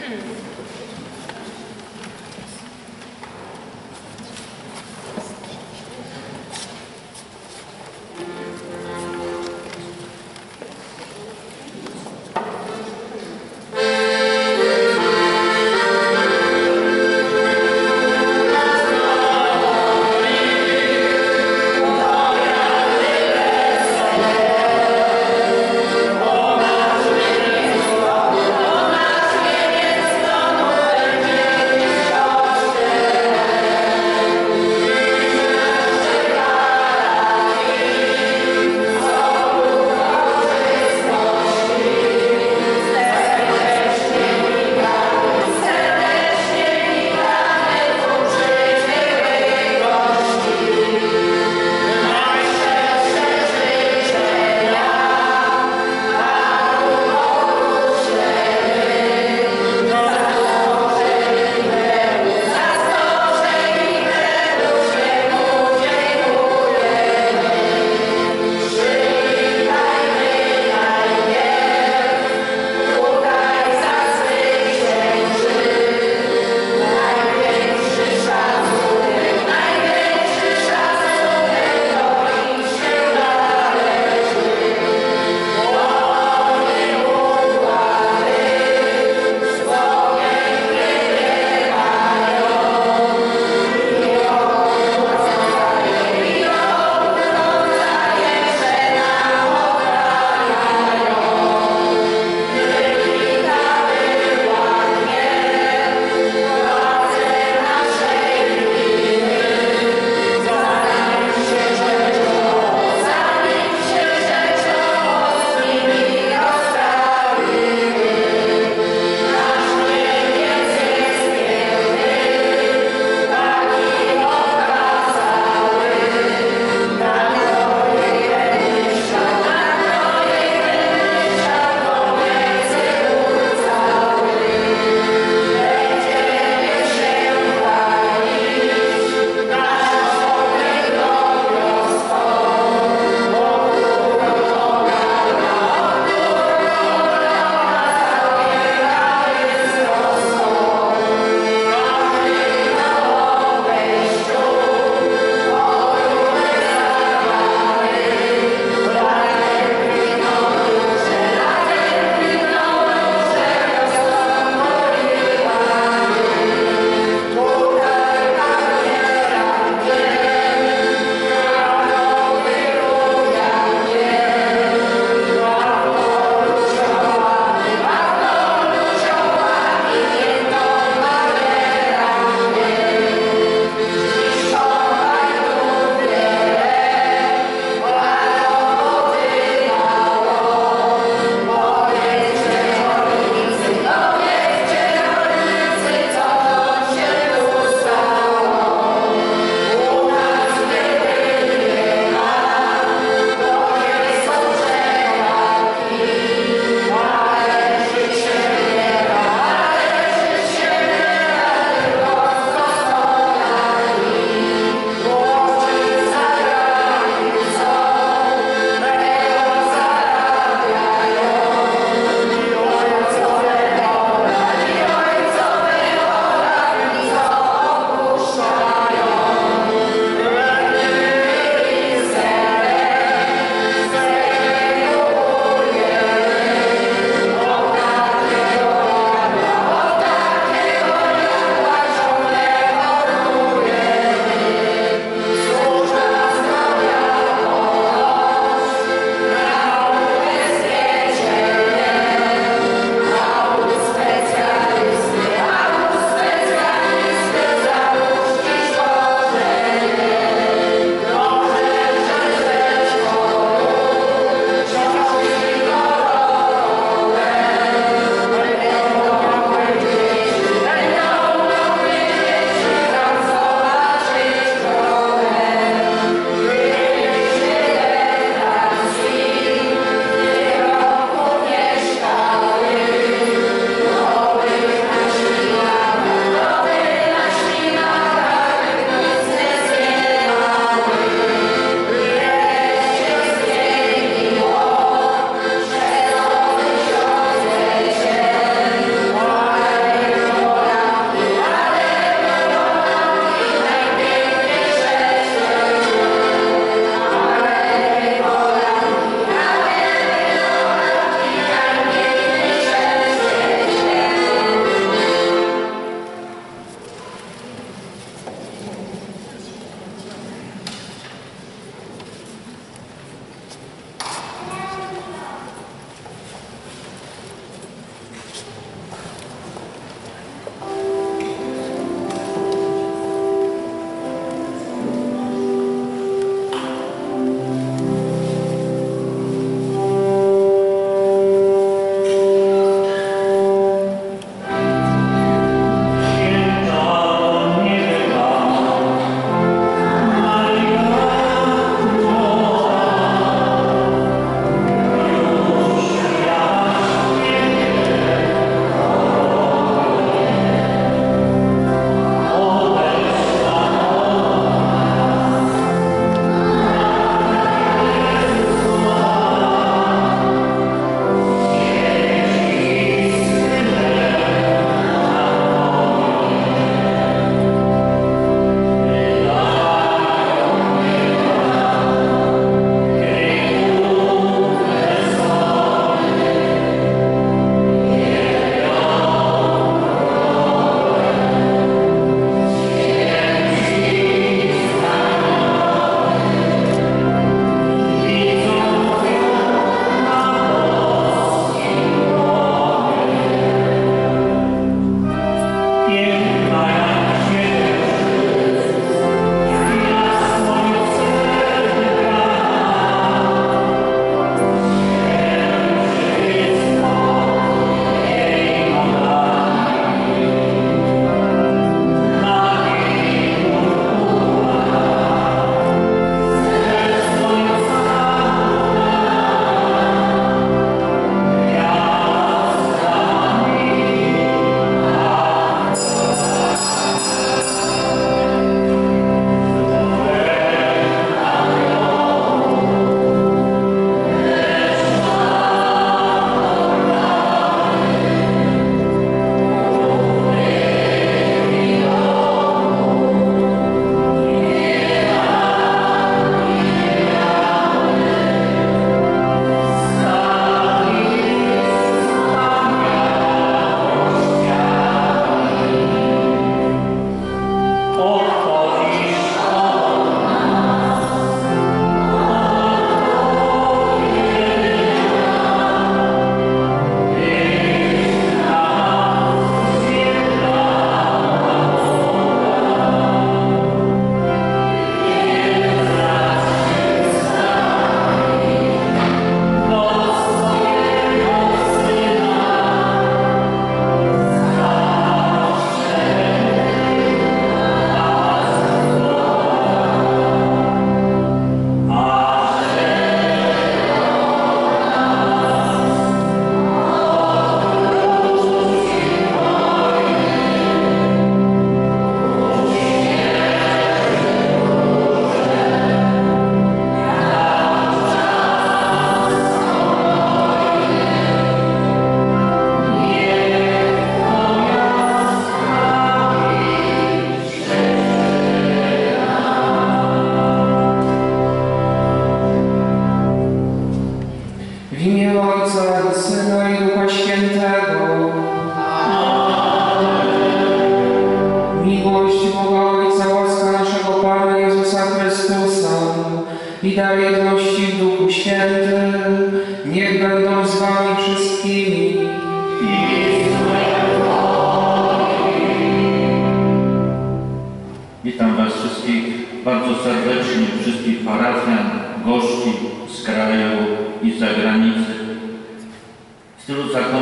Thank you.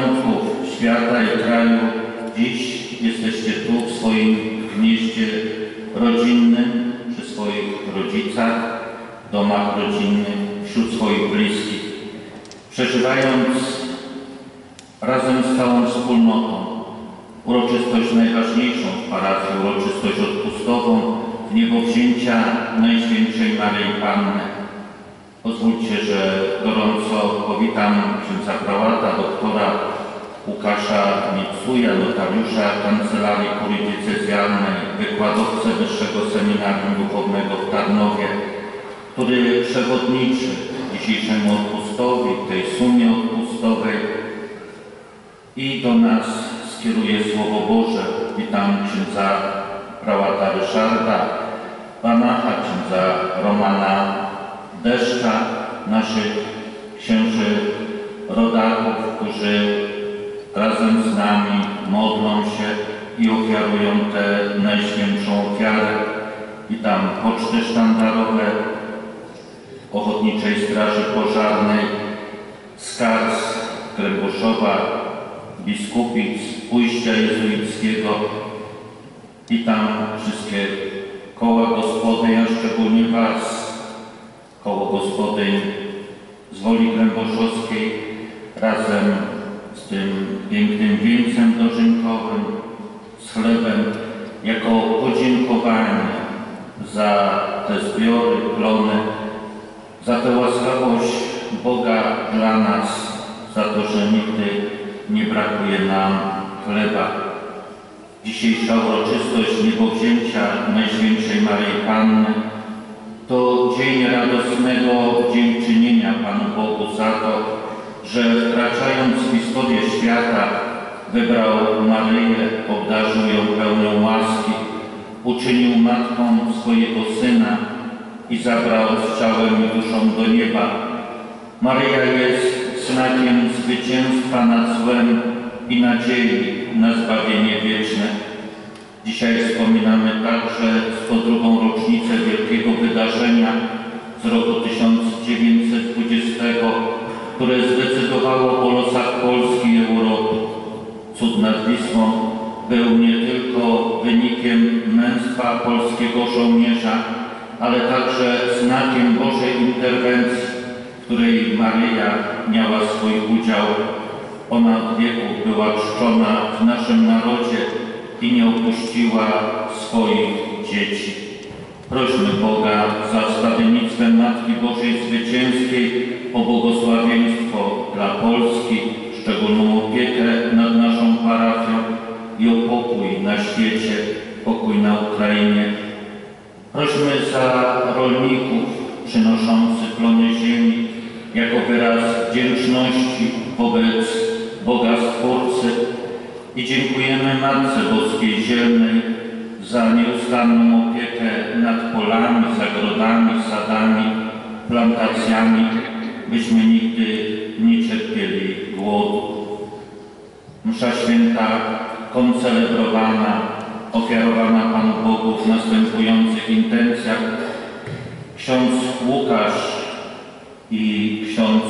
zakątków świata i kraju dziś jesteście tu w swoim gnieździe rodzinnym, przy swoich rodzicach, domach rodzinnych, wśród swoich bliskich, przeżywając razem z całą wspólnotą uroczystość najważniejszą w parafii, uroczystość odpustową w niebowzięcia Najświętszej Maryi Panny. Pozwólcie, że gorąco powitam księdza prałata, doktora Łukasza Mitsuja, notariusza Kancelarii Kurii Diecezjalnej, wykładowcę Wyższego Seminarium Duchownego w Tarnowie, który przewodniczy dzisiejszemu odpustowi, tej sumie odpustowej i do nas skieruje Słowo Boże. Witam księdza prałata Ryszarda Banacha, księdza Romana Deszcza, naszych księży rodaków, którzy razem z nami modlą się i ofiarują tę najświętszą ofiarę. Witam poczty sztandarowe Ochotniczej Straży Pożarnej z Kars, Krębuszowa, Biskupic, Ujścia Jezuickiego. Witam wszystkie koła gospodyń, a szczególnie Was, koło gospodyń z Woli Kręboszowskiej, razem z tym pięknym wieńcem dożynkowym, z chlebem, jako podziękowanie za te zbiory, plony, za tę łaskawość Boga dla nas, za to, że nigdy nie brakuje nam chleba. Dzisiejsza uroczystość niebowzięcia Najświętszej Maryi Panny to dzień radosnego dziękczynienia Panu Bogu za to, że wkraczając w historię świata wybrał Maryję, obdarzył ją pełnią łaski, uczynił matką swojego Syna i zabrał z ciałem i duszą do nieba. Maryja jest znakiem zwycięstwa nad złem i nadziei na zbawienie wieczne. Dzisiaj wspominamy także 102. rocznicę wielkiego wydarzenia z roku 1920, które zdecydowało o losach Polski i Europy. Cud nad Wisłą był nie tylko wynikiem męstwa polskiego żołnierza, ale także znakiem Bożej interwencji, w której Maryja miała swój udział. Ona od wieku była czczona w naszym narodzie i nie opuściła swoich dzieci. Prośmy Boga za wstawiennictwem Matki Bożej Zwycięskiej o błogosławieństwo dla Polski, szczególną opiekę nad naszą parafią i o pokój na świecie, pokój na Ukrainie. Prośmy za rolników przynoszących plony ziemi jako wyraz wdzięczności wobec Boga Stwórcy i dziękujemy Matce Boskiej Zielnej za nieustanną opiekę nad polami, zagrodami, sadami, plantacjami, byśmy nigdy nie cierpieli głodu. Msza święta koncelebrowana, ofiarowana Panu Bogu w następujących intencjach. Ksiądz Łukasz i ksiądz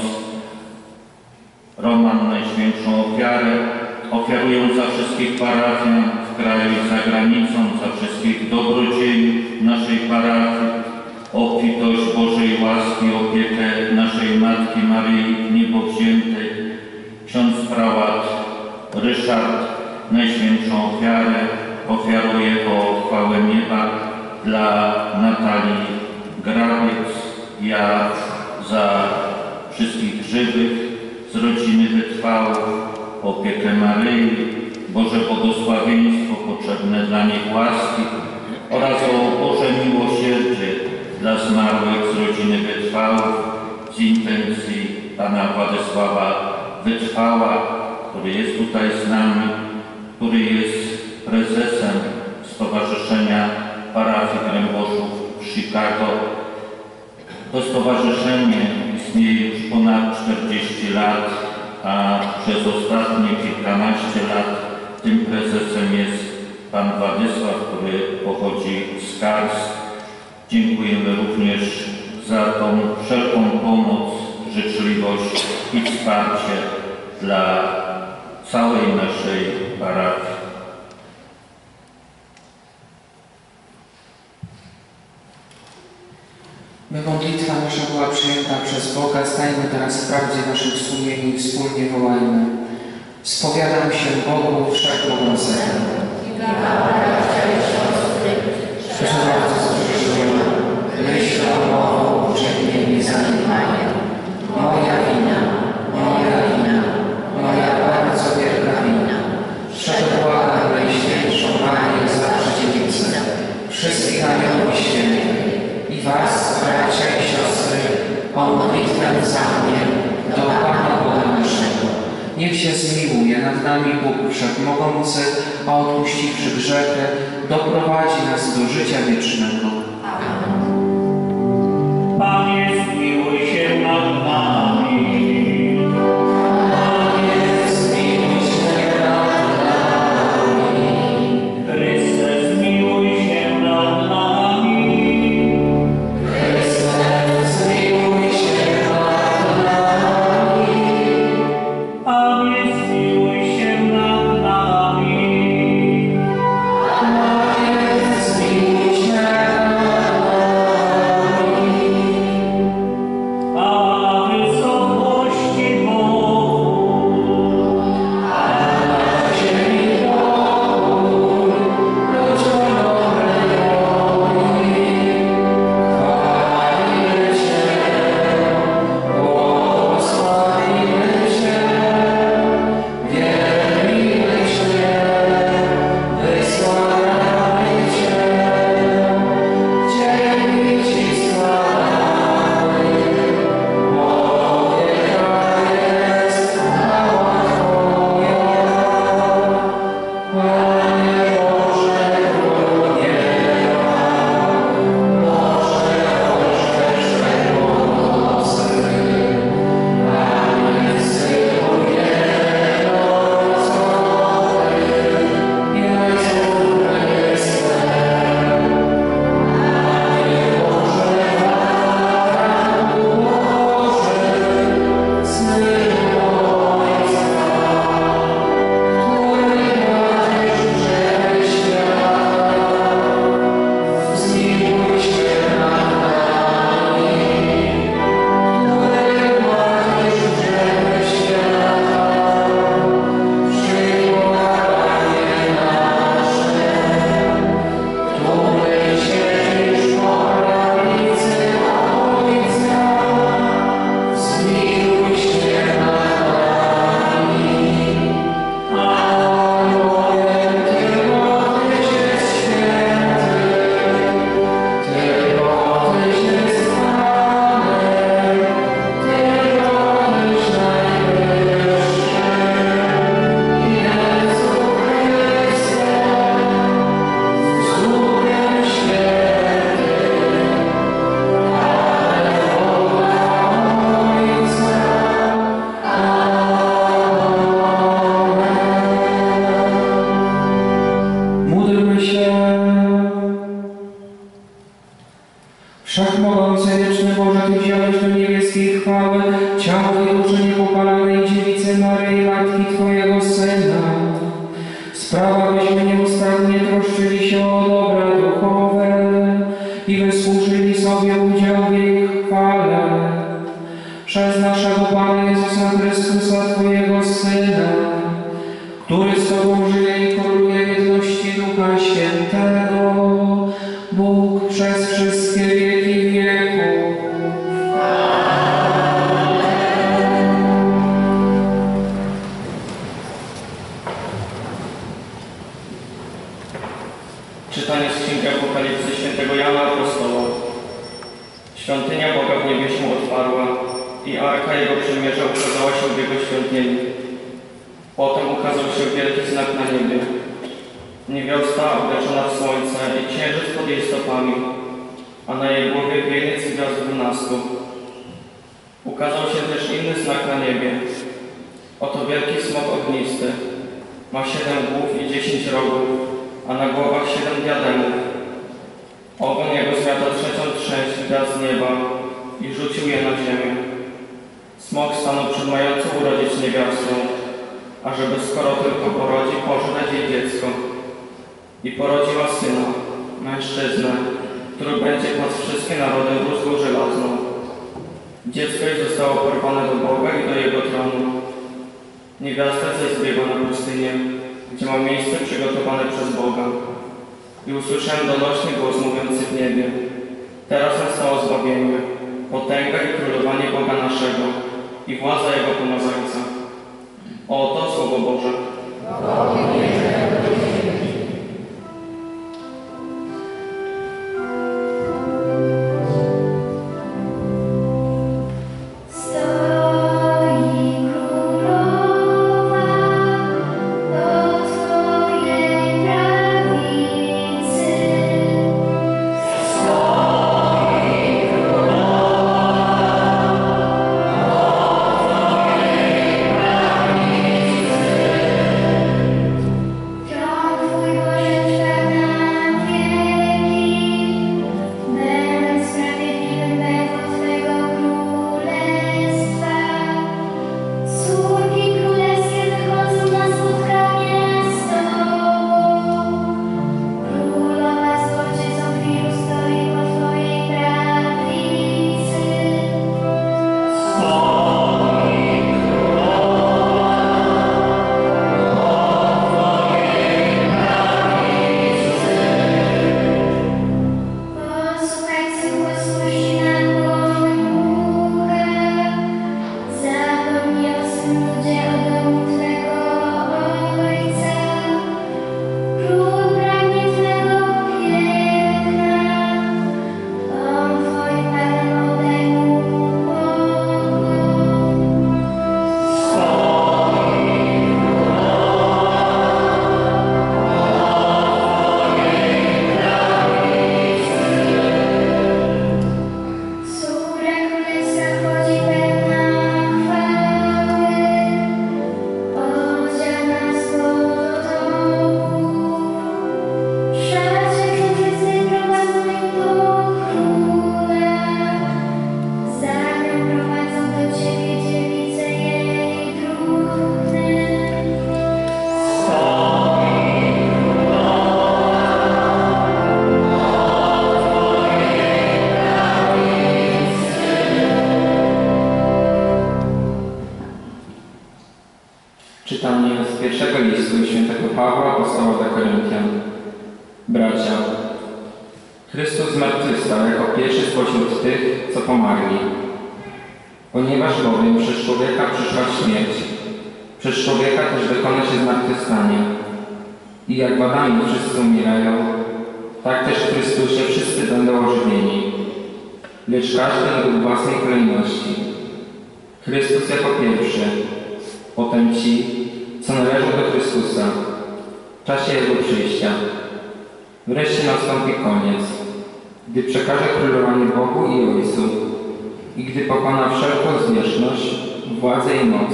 Roman Najświętszą Ofiarę ofiarują za wszystkich parafian w kraju i za granicą, za wszystkich dobrodziejów naszej parafii, o obfitość Bożej łaski, opiekę naszej Matki Maryi Niebowziętej. Ksiądz prałat Ryszard Najświętszą Ofiarę ofiaruje o chwałę nieba dla Natalii Grabiec. Ja za wszystkich żywych z rodziny wytrwałych, opiekę Maryi, Boże błogosławieństwo potrzebne dla nich łaski oraz o Boże miłosierdzie dla zmarłych z rodziny wytrwałych z intencji Pana Władysława Wytrwała, który jest tutaj z nami, który jest prezesem Stowarzyszenia Parafii Kręboszów w Chicago. To stowarzyszenie istnieje już ponad 40 lat, a przez ostatnie kilkanaście lat tym prezesem jest Pan Władysław, który pochodzi z Kars. Dziękujemy również za tą wszelką pomoc, życzliwość i wsparcie dla całej naszej parafii. By modlitwa nasza była przyjęta przez Boga, stajmy teraz w prawdzie naszych sumieni i wspólnie wołajmy. Spowiadam się Bogu Wszechmogącemu. Przepraszam, zgrzeszyłem, myślą, mową, uczeniem i zanimaniem. Moja wina, moja bardzo wielka wina. Przebłagam Najświętszą Marię, zawsze dziewicę, wszystkich aniołów świętych i was, bracia i siostry, o modlitwę za mnie do Pana Boga naszego. Niech się zmiłuje nad nami Bóg Wszechmogący, a odpuściwszy grzechy, doprowadzi nas do życia wiecznego. Amen. Panie, zmiłuj się nad nami. Panie, zmiłuj się nad nami. Chryste, zmiłuj się nad nami. Chryste, zmiłuj się nad nami. Panie, zmiłuj się nad nami. Panie, zmiłuj się nad nami. A wysokości Bogu, A na ziemi pokój, ludziom dobrej woli. Chwalimy Cię, błogosławimy Cię, wielbimy Cię, wysławiamy Cię, dzięki Ci składamy, bo wielka jest chwała Twoja. Panie Boże, królu nieba, Boże Wszechmogący, Panie Synu jednorodzony, Jezu Chryste. Panie Boże, Panu Boży, Synu Ojca, który radzisz grzechy świata, zmiłuj się nad nami. Który radzisz grzechy świata, przyjmuj Panie nasze. Który siedzisz po prawicy Ojca, zmiłuj się nad nami. Albowiem Tylko Tyś jest święty, Tylko Tyś jest Panem, Tylko Tyś najwyższy. Jezu Chryste, z Duchem Świętym, ale Boga Ojca. Amen. Módlmy się. Wszechmogący, wieczny Boże, Ty wziąłeś do niebieskiej chwały ciało i duszę niepokalanej Dziewicy Maryi, Matki Twojego Syna. Sprawa, byśmy nieustannie troszczyli się o dobra duchowe i wysłużyli sobie udział w jej chwale. Przez naszego Pana Jezusa Chrystusa, Twojego Syna, który z Tobą żyje i króluje w jedności Ducha Świętego, Bóg przez wszystkie wieki wieków. Czytanie z Księgi Apokalipsy świętego Jana Apostoła. Świątynia Boga w niebie się otwarła i Arka Jego Przymierza ukazała się w Jego świątyni. Potem ukazał się wielki znak na niebie. Niewiasta obleczona w słońce i księżyc pod jej stopami, a na jej głowie wieniec gwiazd 12. Ukazał się też inny znak na niebie. Oto wielki smok ognisty. Ma 7 głów i 10 rogów, a na głowach 7 diademów. Ogon jego zmiata trzecią część gwiazd z nieba i rzucił je na ziemię. Smok stanął przed mającą urodzić niewiastą. ażeby skoro tylko porodzi, pożreć jej dziecko. I porodziła syna, mężczyznę, który będzie nad wszystkie narody rósł żelazną. Dziecko jej zostało porwane do Boga i do Jego tronu. Niewiasta zaś zbiegła na pustynię, gdzie ma miejsce przygotowane przez Boga. I usłyszałem donośny głos mówiący w niebie: teraz nastało zbawienie, potęga i królowanie Boga naszego i władza Jego pomazańca. Oto Słowo Boże. Czytanie z pierwszego listu świętego Pawła apostoła do Koryntian. Bracia, Chrystus zmartwychwstał jako pierwszy spośród tych, co pomarli. Ponieważ bowiem przez człowieka przyszła śmierć, przez człowieka też dokona się zmartwychwstanie. I jak w Adamie wszyscy umierają, tak też w Chrystusie wszyscy będą ożywieni. Lecz każdy według własnej kolejności. Chrystus jako pierwszy, potem ci, co należą do Chrystusa, w czasie Jego przyjścia. Wreszcie nastąpi koniec, gdy przekaże królowanie Bogu i Ojcu i gdy pokona wszelką zwierzchność, władzę i moc.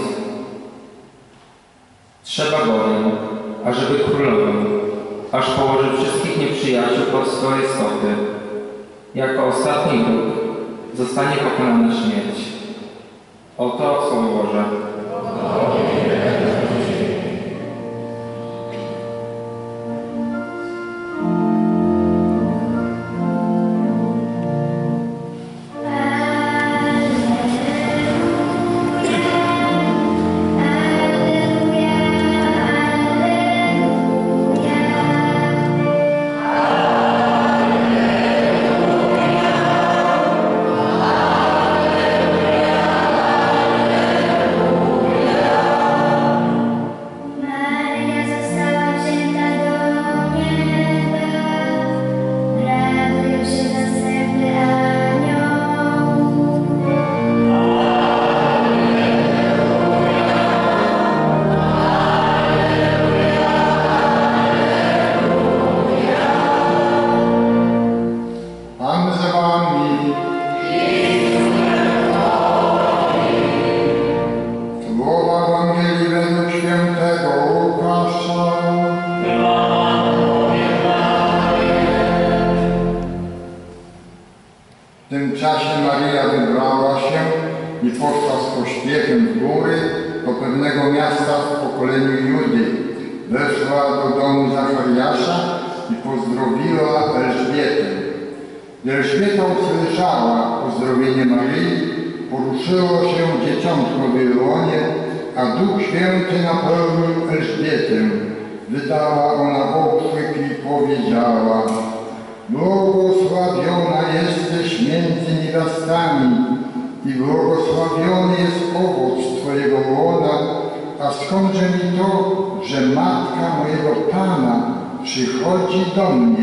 Trzeba bowiem, ażeby królował, aż położy wszystkich nieprzyjaciół pod swoje stopy. Jako ostatni wróg zostanie pokonana śmierć. Oto Słowo Boże. W tym czasie Maryja wybrała się i poszła z pośpiechem w góry do pewnego miasta w pokoleniu Judy weszła do domu Zachariasza i pozdrowiła Elżbietę. Gdy Elżbieta usłyszała pozdrowienie Maryi, poruszyło się dzieciątko w jej łonie, a Duch Święty napełnił Elżbietę. Wydała ona okrzyk i powiedziała: błogosławiona jesteś między niewiastami i błogosławiony jest owoc Twojego łona, a skądże mi to, że matka mojego Pana przychodzi do mnie?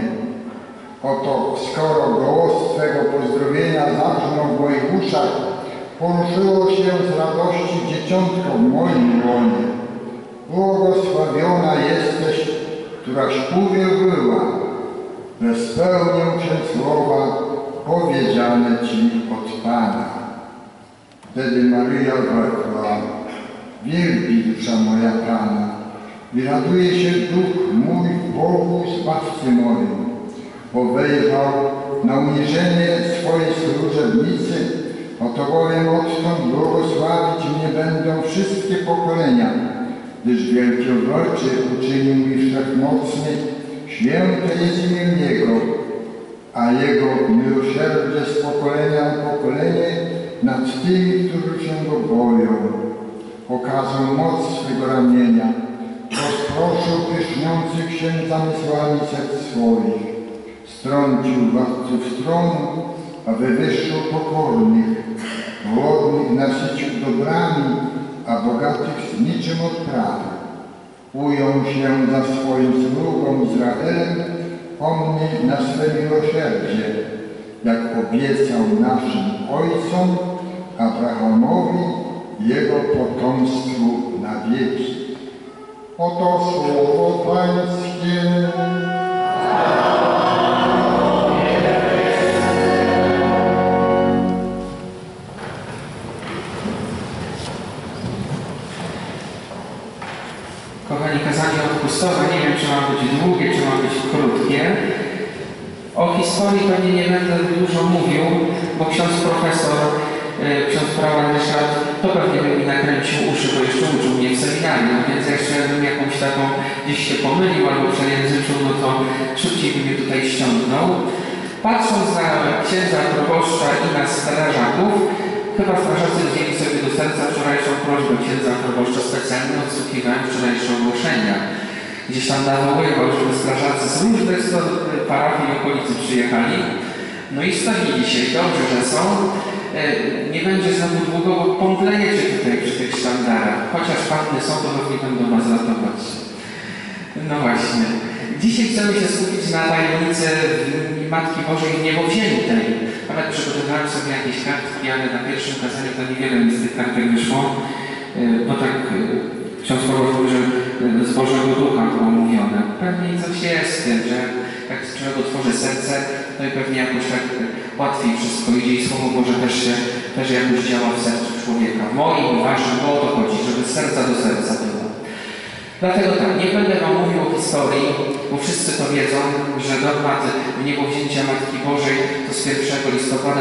Oto skoro głos Twego pozdrowienia zabrzmiał w moich uszach, poruszyło się z radości dzieciątko w moim łonie. Błogosławiona jesteś, któraś uwierzyła, że spełnią się słowa powiedziane Ci od Pana. Wtedy Maryja rzekła: wielbi dusza moja Pana i raduje się duch mój w Bogu Zbawcy moim, bo wejrzał na uniżenie swojej służebnicy. Oto bowiem odtąd błogosławić mnie będą wszystkie pokolenia, gdyż wielkie rzeczy uczynił mi Wszechmocny, święte jest imię Jego, a Jego miłosierdzie z pokolenia na pokolenie nad tymi, którzy się Go boją. Okazał moc swego ramienia, rozproszył pyszniących się zamysłami serc swoich, strącił władców stronu, a wywyższył pokornych, głodnych nasycił dobrami, a bogatych z niczym odprawił. Ujął się za swoim sługą Izraelem, pomni na swe miłosierdzie, jak obiecał naszym ojcom, Abrahamowi i jego potomstwu na wieki. Oto słowo Pańskie. Kochani, kazanie odpustowe, nie wiem, czy ma być długie, czy ma być krótkie. O historii pewnie nie będę dużo mówił, bo ksiądz profesor, ksiądz prawa Ryszard, to pewnie by mi nakręcił uszy, bo jeszcze uczył mnie w seminarium, więc jeszcze bym jakąś taką gdzieś się pomylił albo przejęzyczył, no to szybciej by mnie tutaj ściągnął. Patrząc na księdza proboszcza i na strażaków, chyba strażacy wzięli sobie do serca wczorajszą prośbę księdza proboszcza, specjalnie odsłuchiwałem wczorajsze ogłoszenia. Gdzieś tam nawoływał, żeby strażacy z różnych parafii i okolicy przyjechali. No i stawili się, dobrze, że są. Nie będzie znowu długo, bo pomdlejecie tutaj przy tych sztandarach. Chociaż panny są, to pewnie będą was ratować. No właśnie. Dzisiaj chcemy się skupić na tajemnicy Matki Bożej Niebowziętej. Nawet przygotowałem sobie jakieś kartki, ale na pierwszym kazaniu to niewiele mi z tych kartek wyszło. Bo tak ksiądz powiedział, że z Bożego Ducha było mówione. Pewnie coś jest w tym, że jak człowiek otworzy serce, to i pewnie jakoś tak łatwiej wszystko idzie i Słowo Boże też jakoś działa w sercu człowieka. W moim i waszym, bo o to chodzi, żeby z serca do serca było. Dlatego tak, nie będę wam mówił o historii, bo wszyscy to wiedzą, że dogmat niebowzięcia Matki Bożej to z 1 listopada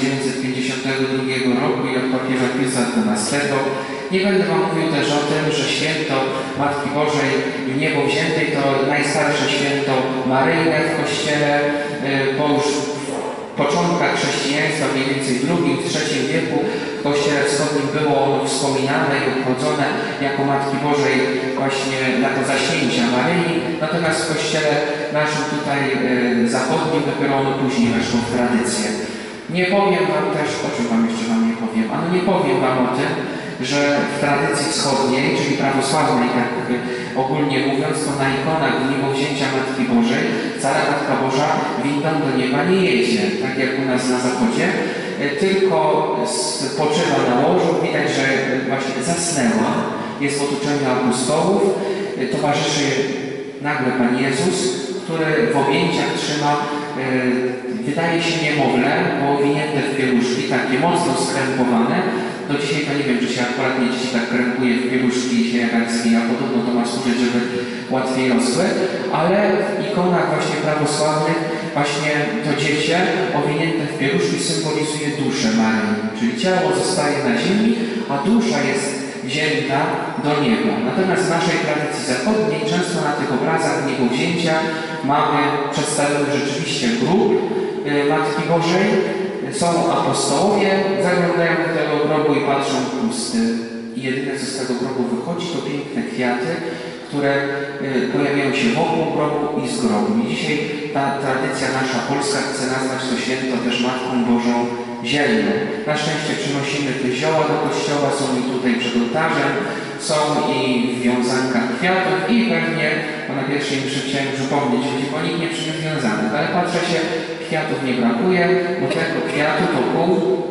1952 roku i od papieża Piusa XII. Nie będę wam mówił też o tym, że święto Matki Bożej Niebowziętej to najstarsze święto maryjne w Kościele, bo już w początkach chrześcijaństwa, mniej więcej w II-III wieku w Kościele Wschodnim było ono wspominane i obchodzone jako Matki Bożej właśnie jako zaświęcia Maryi, natomiast w Kościele naszym tutaj zachodnim dopiero ono później weszło w tradycję. Nie powiem wam też, o czym wam jeszcze nie powiem, ale nie powiem wam o tym, że w tradycji wschodniej, czyli prawosławnej, tak ogólnie mówiąc, to na ikonach niebowzięcia Matki Bożej wcale Matka Boża windą do nieba nie jedzie, tak jak u nas na zachodzie, tylko spoczywa na łożu, widać, że właśnie zasnęła, jest w otoczeniu apostołów, towarzyszy nagle Pan Jezus, który w objęciach trzyma, wydaje się niemowlę, bo owinięte w pieluszki, takie mocno skrępowane. Do dzisiaj to nie wiem, czy się akurat nie dzieci tak krępuje w pieluszki sieragańskiej, a podobno to ma służyć, żeby łatwiej rosły, ale w ikonach właśnie prawosławnych właśnie to dziecię owinięte w pieluszki symbolizuje duszę Maryi, czyli ciało zostaje na ziemi, a dusza jest wzięta do nieba. Natomiast w naszej tradycji zachodniej często na tych obrazach niebowzięcia mamy przedstawiony rzeczywiście grób Matki Bożej. Są apostołowie, zaglądają do tego grobu i patrzą pusty. I jedyne, co z tego grobu wychodzi, to piękne kwiaty, które pojawiają się wokół grobu i z grobu. I dzisiaj ta tradycja nasza polska chce nazwać to święto też Matką Bożą Zielną. Na szczęście przynosimy te zioła do kościoła, są i tutaj przed ołtarzem, są i w wiązankach kwiatów i pewnie, bo na pierwszej mszy chciałem przypomnieć, bo nikt nie przyniósł wiązanek, ale patrzę się, kwiatów nie brakuje, bo tego kwiatu to pół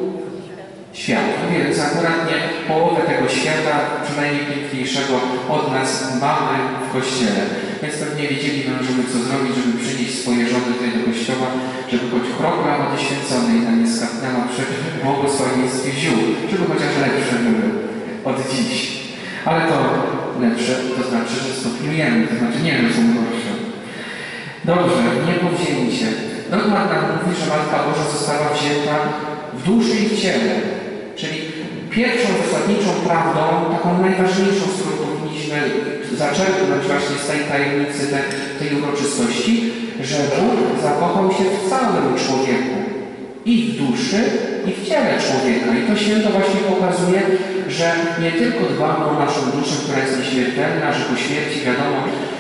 świata. Więc akurat nie połowę tego świata, przynajmniej piękniejszego od nas, mamy w kościele. Więc pewnie wiedzieli mężowie, co zrobić, żeby przynieść swoje żony tutaj do kościoła, żeby choć kropla wody święconej nam nie skapnęła przy błogosławieństwie ziół, żeby chociaż lepsze były od dziś. Ale to lepsze, to znaczy, że stopniujemy, to znaczy nie, że są gorsze. Dobrze, niebowzięcie. Dogmat nam mówi, że Matka Boża została wzięta w duszy i w ciele. Czyli pierwszą zasadniczą prawdą, taką najważniejszą, z którą powinniśmy zaczerpnąć właśnie z tej tajemnicy, tej uroczystości, że Bóg zakochał się w całym człowieku. I w duszy, i w ciele człowieka. I to święto właśnie pokazuje, że nie tylko dbamy o naszą duszę, która jest nieśmiertelna, że po śmierci, wiadomo,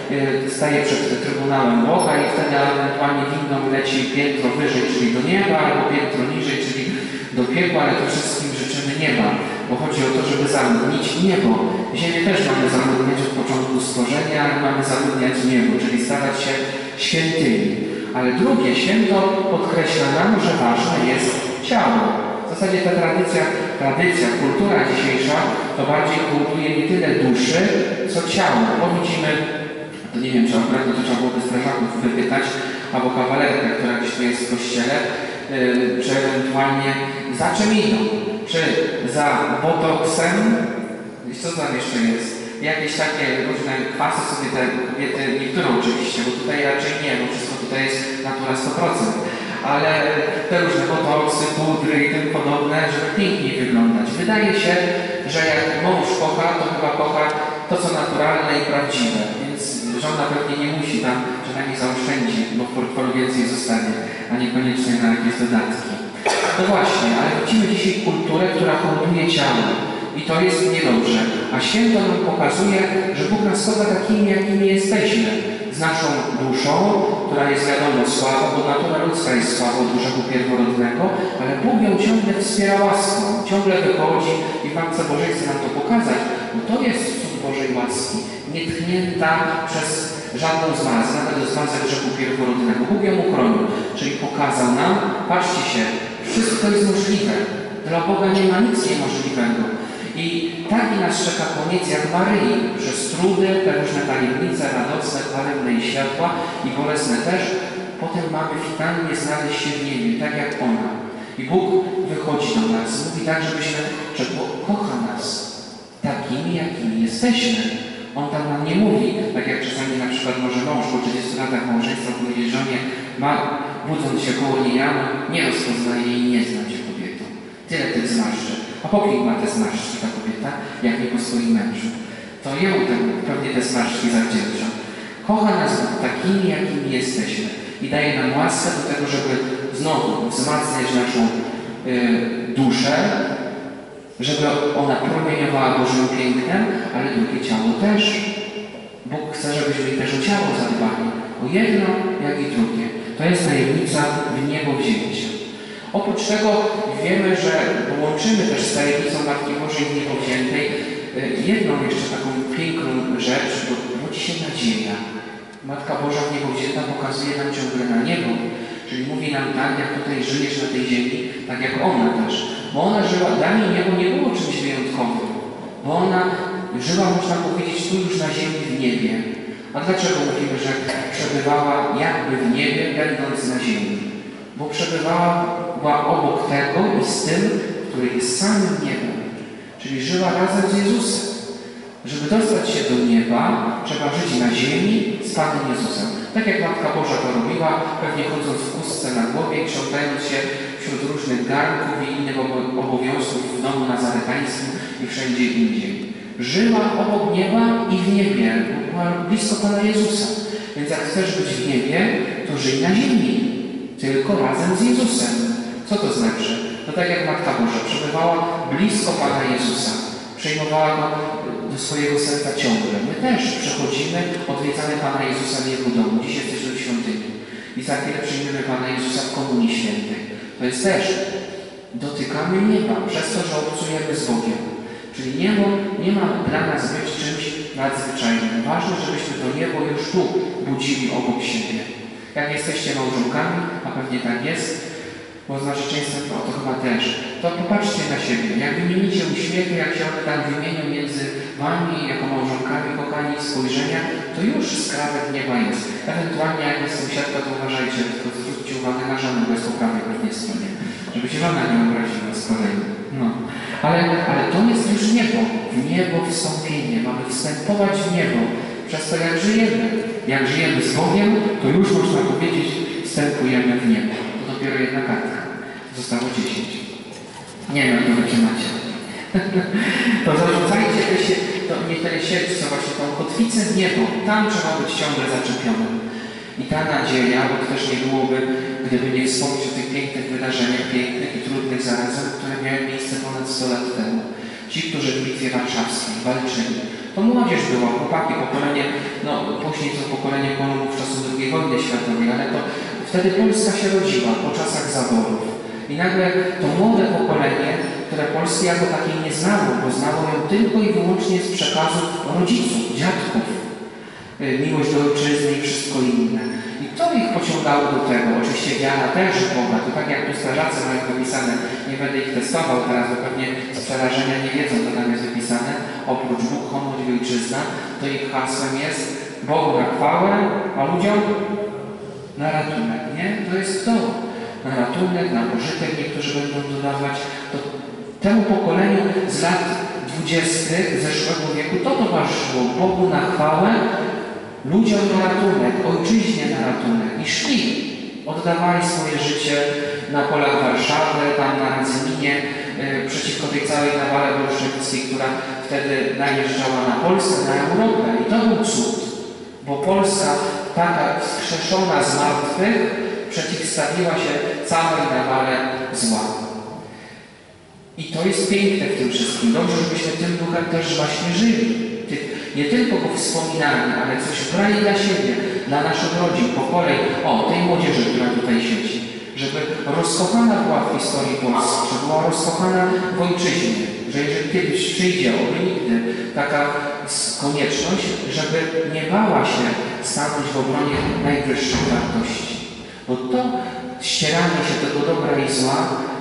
staje przed Trybunałem Boga i wtedy ewentualnie winną leci piętro wyżej, czyli do nieba, albo piętro niżej, czyli do piekła, ale to wszystkim życzymy nieba, bo chodzi o to, żeby zaludnić niebo. Ziemię też mamy zaludniać od początku stworzenia, ale mamy zaludniać niebo, czyli stawać się świętymi. Ale drugie święto podkreśla nam, że ważne jest ciało. W zasadzie ta tradycja, kultura dzisiejsza to bardziej kultuje nie tyle duszy, co ciało. Bo widzimy, to nie wiem, czy akurat to trzeba byłoby strażaków wypytać, albo kawalerkę, która gdzieś tu jest w kościele, czy ewentualnie za czym idą? Czy za botoksem? I co tam jeszcze jest? Jakieś takie różne kwasy sobie te kobiety, niektóre oczywiście, bo tutaj raczej nie, bo wszystko tutaj jest natura 100%, ale te różne botoksy, pudry i tym podobne, żeby piękniej wyglądać. Wydaje się, że jak mąż kocha, to chyba kocha to, co naturalne i prawdziwe, więc żona pewnie nie musi tam, że na nie zaoszczędzi, bo w portfelu więcej zostanie, a niekoniecznie na jakieś dodatki. No właśnie, ale widzimy dzisiaj kulturę, która hołduje ciało. I to jest niedobrze. A święto nam pokazuje, że Bóg nas kocha takimi, jakimi jesteśmy. Z naszą duszą, która jest wiadomo słaba, bo natura ludzka jest słaba od grzechu pierworodnego, ale Bóg ją ciągle wspiera łaską. Ciągle wychodzi i w Matce Bożej chce nam to pokazać, bo to jest cud Bożej łaski. Nietchnięta przez żadną zmazę, nawet zmazę grzechu pierworodnego. Bóg ją uchronił. Czyli pokazał nam, patrzcie się, wszystko jest możliwe. Dla Boga nie ma nic niemożliwego. I taki nas czeka koniec jak Maryi, przez trudy, te różne tajemnice radosne, chwalebne i światła i bolesne też. Potem mamy finalnie znaleźć się w niebie, tak jak ona. I Bóg wychodzi do nas, mówi tak, że Bóg kocha nas takimi, jakimi jesteśmy. On tam nam nie mówi, tak jak czasami na przykład może mąż po 30 latach małżeństwa powiedzieć żonie, budząc się koło niej rano, nie rozpoznaje i nie zna cię kobietą. Tyle tych zmarszczek. A po kim ma te zmarszczki ta kobieta, jak nie po swoim mężu? To ją pewnie te zmarszczki zawdzięcza. Kocha nas takimi, jakimi jesteśmy. I daje nam łaskę do tego, żeby znowu wzmacniać naszą duszę, żeby ona promieniowała Bożym pięknem, ale drugie ciało też. Bóg chce, żebyśmy też o ciało zadbali. O jedno, jak i drugie. To jest tajemnica w niebowzięcia. Oprócz tego wiemy, że połączymy też z tajemnicą Matki Bożej niebowziętej jedną jeszcze taką piękną rzecz, bo rodzi się nadzieja. Matka Boża niebowzięta pokazuje nam ciągle na niebo. Czyli mówi nam tak, jak tutaj żyjesz na tej ziemi, tak jak ona też. Bo ona żyła, dla niej niebo nie było czymś wyjątkowym. Bo ona żyła, można powiedzieć, tu już na ziemi, w niebie. A dlaczego mówimy, że przebywała jakby w niebie, będąc na ziemi? Bo była obok tego i z tym, który jest samym niebem. Czyli żyła razem z Jezusem. Żeby dostać się do nieba, trzeba żyć na ziemi z Panem Jezusem. Tak jak Matka Boża to robiła, pewnie chodząc w chustce na głowie i krzątając się wśród różnych garnków i innych obowiązków w domu nazaretańskim i wszędzie indziej. Żyła obok nieba i w niebie, była blisko Pana Jezusa. Więc jak chcesz być w niebie, to żyj na ziemi, tylko razem z Jezusem. Co to znaczy? No tak jak Matka Boża przebywała blisko Pana Jezusa, przejmowała Go do swojego serca ciągle. My też przechodzimy, odwiedzamy Pana Jezusa w Jego domu. Dziś jesteśmy w świątyni. I za chwilę przyjmiemy Pana Jezusa w Komunii Świętej. To jest też, dotykamy nieba przez to, że obcujemy z Bogiem. Czyli niebo nie ma dla nas być czymś nadzwyczajnym. Ważne, żebyśmy to niebo już tu budzili obok siebie. Jak jesteście małżonkami, a pewnie tak jest, bo z narzeczeństwem to chyba też, to popatrzcie na siebie. Jak wymienicie uśmiechy, jak się one tam wymienią między wami, jako małżonkami, kochani, spojrzenia, to już skrawek nieba jest. Ewentualnie jak jest sąsiadka, to uważajcie, tylko zwróćcie uwagę na żonę, bo jest po prawej pewnie stronie. Żeby się żona nie obraziła z kolei. No. Ale to jest już niebo. W niebo wstąpienie. Mamy wstępować w niebo. Przez to jak żyjemy. Jak żyjemy z Bogiem, to już można powiedzieć, wstępujemy w niebo. To dopiero jedna kartka. Zostało 10. Nie wiem, jak to wytrzymacie. To zarzucajcie nie tyle sieć, co właśnie tą kotwicę w niebo. Tam trzeba być ciągle zaczepionym. I ta nadzieja, bo to też nie byłoby, gdyby nie wspomnieć o tych pięknych wydarzeniach, pięknych i trudnych zarazem, które miały miejsce ponad 100 lat temu. Ci, którzy w Bitwie Warszawskiej walczyli. To młodzież była, chłopaki, pokolenie, no później to pokolenie Polonów w czasu II wojny światowej, ale to wtedy Polska się rodziła po czasach zaborów. I nagle to młode pokolenie, które Polski jako takiej nie znało, bo znało ją tylko i wyłącznie z przekazów rodziców, dziadków. Miłość do ojczyzny i wszystko inne. I to ich pociągało do tego. Oczywiście wiara też Boga. To tak jak tu strażacy mają wypisane, nie będę ich testował teraz, bo pewnie z przerażenia nie wiedzą, co tam jest wypisane. Oprócz Bóg, honor i ojczyzna, to ich hasłem jest Bogu na chwałę, a ludziom na ratunek, nie? To jest to. Na ratunek, na pożytek niektórzy będą dodawać. To temu pokoleniu z lat 20. zeszłego wieku to towarzyszyło Bogu na chwałę, ludziom na ratunek, ojczyźnie na ratunek. I szli, oddawali swoje życie na polach Warszawy, tam na Radzyminie, przeciwko tej całej nawale bolszewickiej, która wtedy najeżdżała na Polskę, na Europę. I to był cud, bo Polska, taka wskrzeszona z martwych, przeciwstawiła się całej nawale zła. I to jest piękne w tym wszystkim. Dobrze, żebyśmy tym duchem też właśnie żyli. Nie tylko go wspominali, ale coś brali dla siebie, dla naszych rodzin, pokoleń, tej młodzieży, która tutaj siedzi. Żeby rozkochana była w historii Polski, żeby była rozkochana w ojczyźnie. Że jeżeli kiedyś przyjdzie, oby nigdy, taka konieczność, żeby nie bała się stanąć w obronie najwyższych wartości. Bo to ścieranie się tego dobra i zła.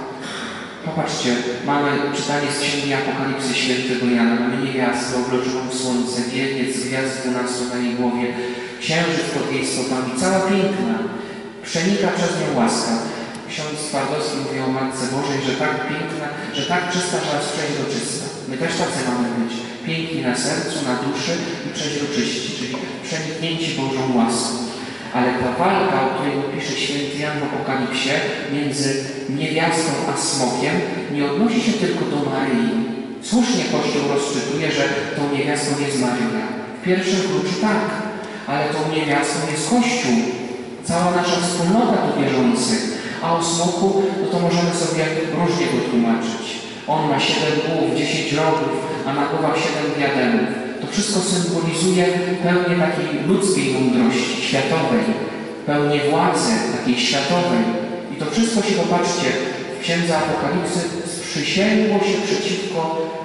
Popatrzcie, mamy czytanie z Księgi Apokalipsy Świętego Jana. Mamy niewiastę obloczoną w słońce, wieniec z gwiazd 12 na jej głowie, księżyc pod jej stopami, cała piękna, przenika przez nią łaska. Ksiądz Twardowski mówi o Matce Bożej, że tak piękna, że tak czysta, że aż przeźroczysta. My też tacy mamy być. Piękni na sercu, na duszy i przeźroczyści, czyli przeniknięci Bożą łaską. Ale ta walka, o której pisze święty Jan w Apokalipsie, między niewiastą a smokiem, nie odnosi się tylko do Maryi. Słusznie Kościół rozczytuje, że tą niewiastą jest Maryja. W pierwszym kluczu tak, ale tą niewiastą jest Kościół. Cała nasza wspólnota tu wierzących. A o smoku, no to możemy sobie różnie go tłumaczyć. On ma 7 głów, 10 rogów, a na głowach 7 diademów. To wszystko symbolizuje pełnię takiej ludzkiej mądrości, światowej, pełnię władzy, takiej światowej. I to wszystko się, popatrzcie, w Księdze Apokalipsy sprzysięgło się przeciwko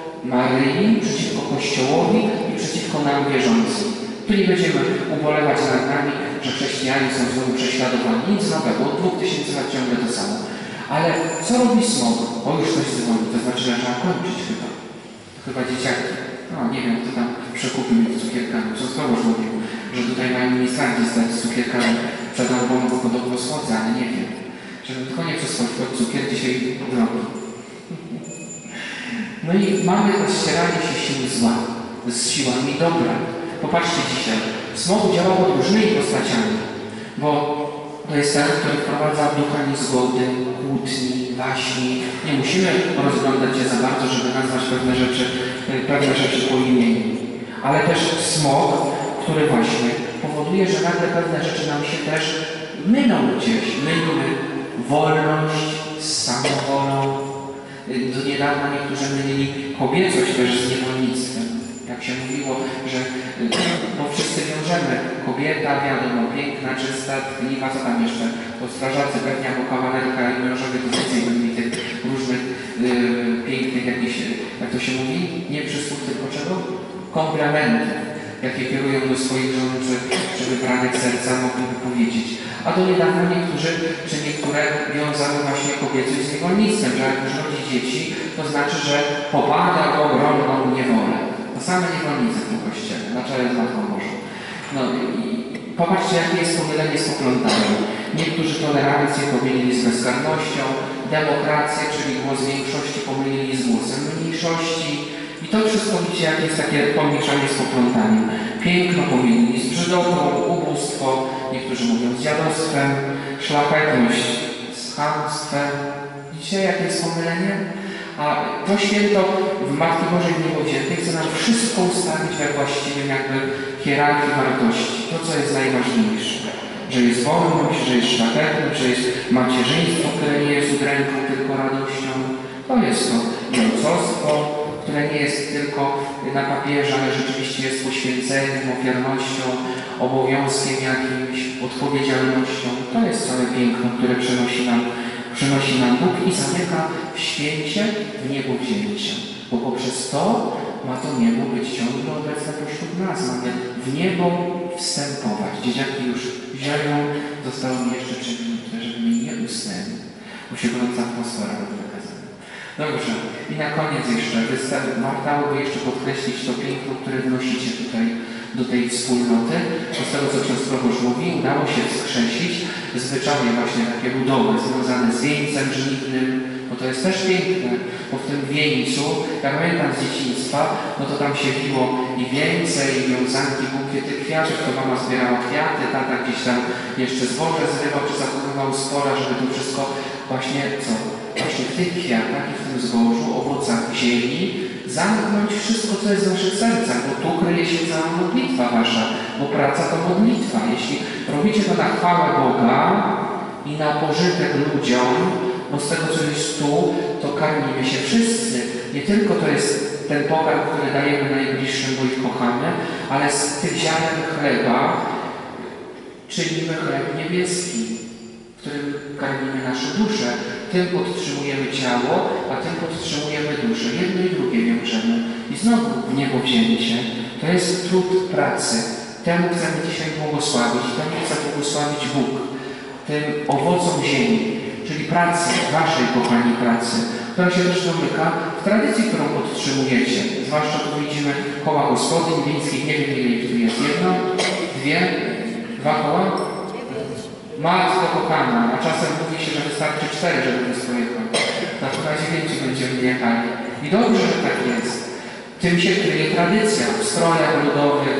Maryi, przeciwko Kościołowi i przeciwko nam wierzącym. Tu nie będziemy ubolewać nad nami, że chrześcijanie są znowu prześladowani. Nic nowego, od 2000 lat ciągle to samo. Ale co robi smok? O, już coś dzwoni, to znaczy, że trzeba kończyć chyba. Chyba dzieciaki. No, nie wiem, kto tam przekupił ich z cukierkami. Ksiądz mówił, że tutaj mają ministranci stać z cukierkami przed albumem, bo podobno słodzę, ale nie wiem. Żebym tylko nie przeskoczył od cukier dzisiaj drogi. No i mamy rozcieranie się sił zła z siłami dobra. Popatrzcie dzisiaj. Smok działał różnymi postaciami, bo To jest ten, który wprowadza ducha niezgody, kłótni, waśni. Nie musimy rozglądać się za bardzo, żeby nazwać pewne rzeczy po imieniu. Ale też smog, który właśnie powoduje, że nagle pewne rzeczy nam się też mylą gdzieś. Mylimy wolność z samowolą. Do niedawna niektórzy mylili kobiecość też z niewolnictwem. Jak się mówiło, że no wszyscy wiążemy. Kobieta, wiadomo, piękna, czysta, tkliwa, co tam jeszcze? To strażacy pewnie jako kawalerka i mężowie to więcej byli tych różnych pięknych jakichś, jak to się mówi? Nie przysług, tylko czego? Komplementów, jakie kierują do swoich żon, żeby pragnąć serca mogliby powiedzieć. A do niedawna niektóre wiązały właśnie kobiecość z niewolnictwem, że jak już rodzi dzieci, to znaczy, że popada w ogromną niewolę. To same niewolnice w tym kościele, na czele z Matką Bożą. No i popatrzcie, jakie jest pomylenie z poplątaniem. Niektórzy tolerancję pomylili z bezkarnością, demokrację, czyli głos większości pomylili z głosem mniejszości. I to wszystko widzicie, jakie jest takie pomieszanie z poplątaniem. Piękno pomylili z brzydotą, ubóstwo, niektórzy mówią z dziadostwem, szlachetność z chamstwem. Widzicie, jakie jest pomylenie? A to święto w Matki Bożej Niebowziętej chce nam wszystko ustawić we właściwym jakby hierarchii wartości. To, co jest najważniejsze. Że jest wolność, że jest szlachetność, że jest macierzyństwo, które nie jest udręką, tylko radością. To jest to ojcostwo, które nie jest tylko na papierze, ale rzeczywiście jest poświęceniem, ofiarnością, obowiązkiem jakimś, odpowiedzialnością. To jest całe piękno, które przynosi nam Bóg i zamyka w święcie w niebowzięcie. Bo poprzez to ma to niebo być ciągle obecne pośród nas. Mamy w niebo wstępować. Dzieciaki już zieją, zostało mi jeszcze 3 minuty, żeby mi nie usnęli. Bo się gorąca atmosfera wykazana. Dobrze. I na koniec jeszcze wartałoby jeszcze podkreślić to piękno, które wnosicie tutaj do tej wspólnoty. Bo z tego, co ksiądz proboszcz mówi, udało się wskrzesić zwyczaje właśnie takie ludowe, związane z wieńcem żniwnym, bo to jest też piękne, bo w tym wieńcu, ja pamiętam z dzieciństwa, no to tam się biło i wieńce, i wiązanki, bukiety kwiatów, to mama zbierała kwiaty, tata gdzieś tam jeszcze zboże zrywał, czy zachowywał spora, żeby to wszystko właśnie, właśnie w tych kwiatach i w tym zbożu, owocach ziemi, zamknąć wszystko, co jest w naszych sercach, bo tu kryje się cała modlitwa wasza, bo praca to modlitwa. Jeśli robicie to na chwałę Boga i na pożytek ludziom, bo z tego, co jest tu, to karmimy się wszyscy. Nie tylko to jest ten pokarm, który dajemy najbliższym, bo ich kochamy, ale z tych ziaren chleba czynimy chleb niebieski, którym karmimy nasze dusze. Tym podtrzymujemy ciało, a tym podtrzymujemy duszę. Jedno i drugie wiążemy. I znowu w niebowzięcie. To jest trud pracy. Temu chcemy dzisiaj błogosławić. Temu chce błogosławić Bóg. Tym owocom ziemi, czyli pracy, waszej kochani pracy, która się też domyka w tradycji, którą podtrzymujecie. Zwłaszcza tu widzimy koła gospodyń wiejskich. Nie wiem, ile ich tu jest. 1, 2, 2 koła? Matko kochana, a czasem mówi się, że wystarczy 4, żeby to pojechał. Na chyba 9 będziemy jechali. I dobrze, że tak jest. Tym się kryje tradycja w strojach ludowych,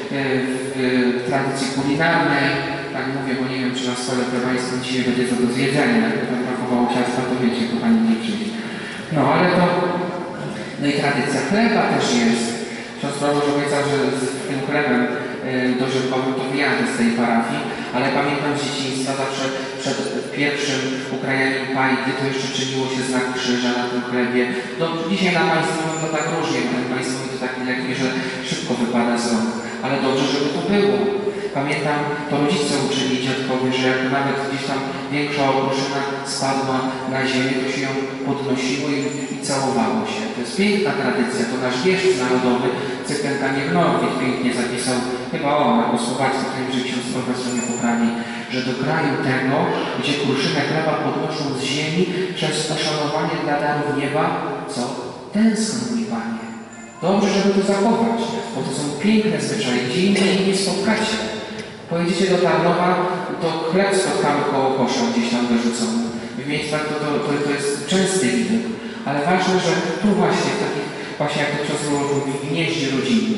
w tradycji kulinarnej. Tak mówię, bo nie wiem, czy na stole plebańskim dzisiaj będzie to do zjedzenia. Jakby tam brakowało ciasta, to wiecie, kochani, nie przyjdzie. No, ale to... No i tradycja chleba też jest. Ksiądz proboszcz obiecał, że z tym chlebem dożynkowym to wyjadę z tej parafii, ale pamiętam z dzieciństwa zawsze przed pierwszym ukrajaniem pajdy to jeszcze czyniło się znak krzyża na tym chlebie. No, dzisiaj na państwowym to tak różnie, ten państwowy to taki lekki, że szybko wypada z rąk, ale dobrze, żeby to było. Pamiętam, to rodzice uczyli dziadkowie, że jak nawet gdzieś tam większa okruszyna spadła na ziemię, to się ją podnosiło i całowało się. To jest piękna tradycja, to nasz wieszcz narodowy, Cyprian Kaniewnorwid pięknie zapisał, chyba na Słowackim, że ksiądz profesor nie poprawi, że do kraju tego, gdzie kruszynę chleba podnoszą z ziemi przez poszanowanie dla darów nieba, co? Tęskno, mój Panie. Dobrze, żeby to zachować, bo to są piękne zwyczaje, gdzie indziej nie spotkacie. Pojedziecie do Tarnowa, to chleb spotkamy koło kosza gdzieś tam wyrzucony. W miejscach to jest częsty widok. Ale ważne, że tu właśnie, w takich, właśnie jak to ksiądz mówi, w gnieździe rodzinnym,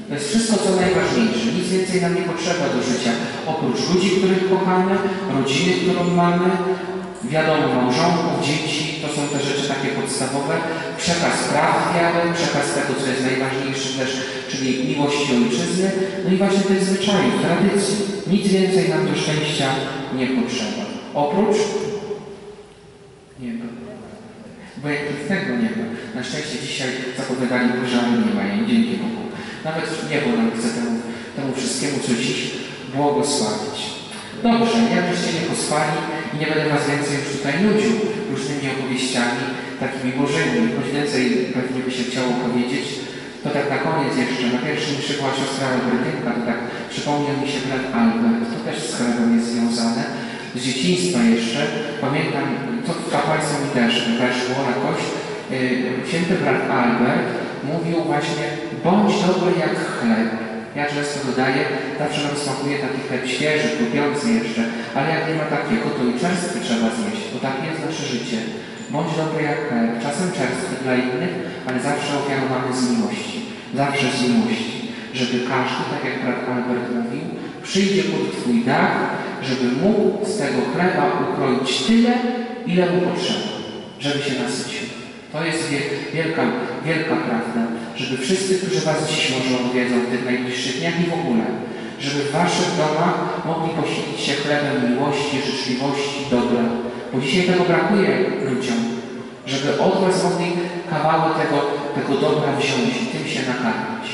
To jest wszystko, co najważniejsze. Nic więcej nam nie potrzeba do życia. Oprócz ludzi, których kochamy, rodziny, którą mamy, wiadomo, małżonków, dzieci, to są te rzeczy takie podstawowe. Przekaz praw wiary, przekaz tego, co jest najważniejsze też, czyli miłości ojczyzny, no i właśnie tych zwyczajów, tradycji. Nic więcej nam do szczęścia nie potrzeba. Oprócz nieba. Bo jak tego nieba. Na szczęście dzisiaj zapowiadali pożary nieba i dzięki Bogu. Nawet niebo nam chce temu wszystkiemu, co dziś błogosławić. Dobrze, ja byście nie pospali i nie będę was więcej już tutaj nudził różnymi opowieściami, takimi bożymi. Choć więcej pewnie by się chciało powiedzieć, to tak na koniec jeszcze, na pierwszym mszy była siostra Albertynka, to tak przypomniał mi się brat Albert, to też z chlebem jest związane. Z dzieciństwa jeszcze, pamiętam, to kapłaństwo mi też weszło na kość, święty brat Albert mówił właśnie, bądź dobry jak chleb. Ja często dodaję, zawsze nam smakuje taki chleb świeży, chrupiący jeszcze, ale jak nie ma takiego, to i czerstwy trzeba zjeść, bo takie jest nasze życie. Bądź dobry jak chleb, czasem czerstwy dla innych, ale zawsze ofiarowany z miłości. Zawsze z miłości. Żeby każdy, tak jak brat Albert mówił, przyjdzie pod Twój dach, żeby mógł z tego chleba ukroić tyle, ile mu potrzeba, żeby się nasycił. To jest wielka prawda, żeby wszyscy, którzy Was dziś może odwiedzą w tych najbliższych dniach i w ogóle, żeby w Waszych domach mogli posilić się chlebem miłości, życzliwości, dobra. Bo dzisiaj tego brakuje ludziom, żeby od Was mogli kawałek tego dobra wziąć i tym się nakarmić.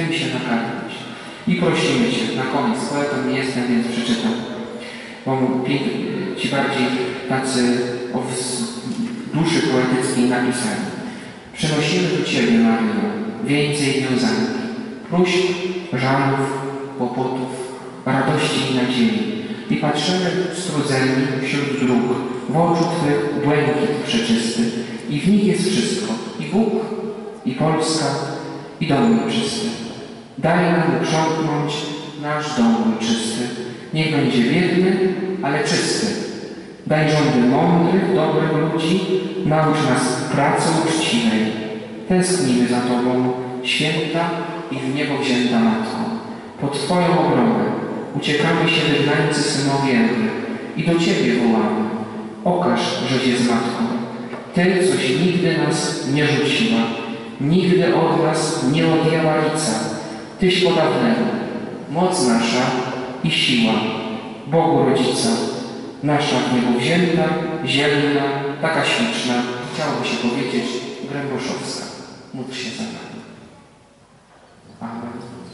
I prosimy Cię, na koniec, poetą nie jestem, więc przeczytam. Bo ci bardziej tacy o duszy poetyckiej napisali. Przynosimy do Ciebie, Maryjo, więcej wiązanki, próśb, żalów, kłopotów, radości i nadziei. I patrzymy strudzeni wśród dróg, w oczu Twych błękit przeczysty. I w nich jest wszystko, i Bóg, i Polska, i dom ojczysty. Daj nam uprzątnąć nasz dom ojczysty. Niech będzie biedny, ale czysty. Daj rządy mądrych, dobrych ludzi, naucz nas pracy uczciwej. Tęsknimy za Tobą, święta i w niebo wzięta Matko. Pod Twoją obronę uciekamy się wygnańcy synowie Ewy i do Ciebie wołamy. Okaż, żeś jest Matką. Ty, coś nigdy nas nie rzuciła, nigdy od nas nie odjęła lica. Tyś podawnego, moc nasza i siła, Bogu Rodzica. Nasza w niebo wzięta, zielna, taka śliczna, chciałoby się powiedzieć, Gręboszowska. Módl się za nami. Amen.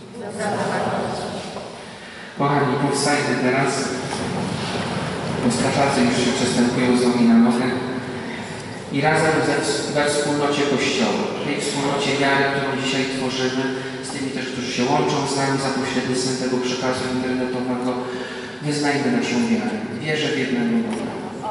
Kochani, powstajmy teraz. Strażacy już się przestępują z nogi na nogę. I razem we wspólnocie Kościoła, tej wspólnocie wiary, którą dzisiaj tworzymy, z tymi też, którzy się łączą z nami za pośrednictwem tego przekazu internetowego, wyznajmy naszą wiarę. Wierzę w jednego Boga.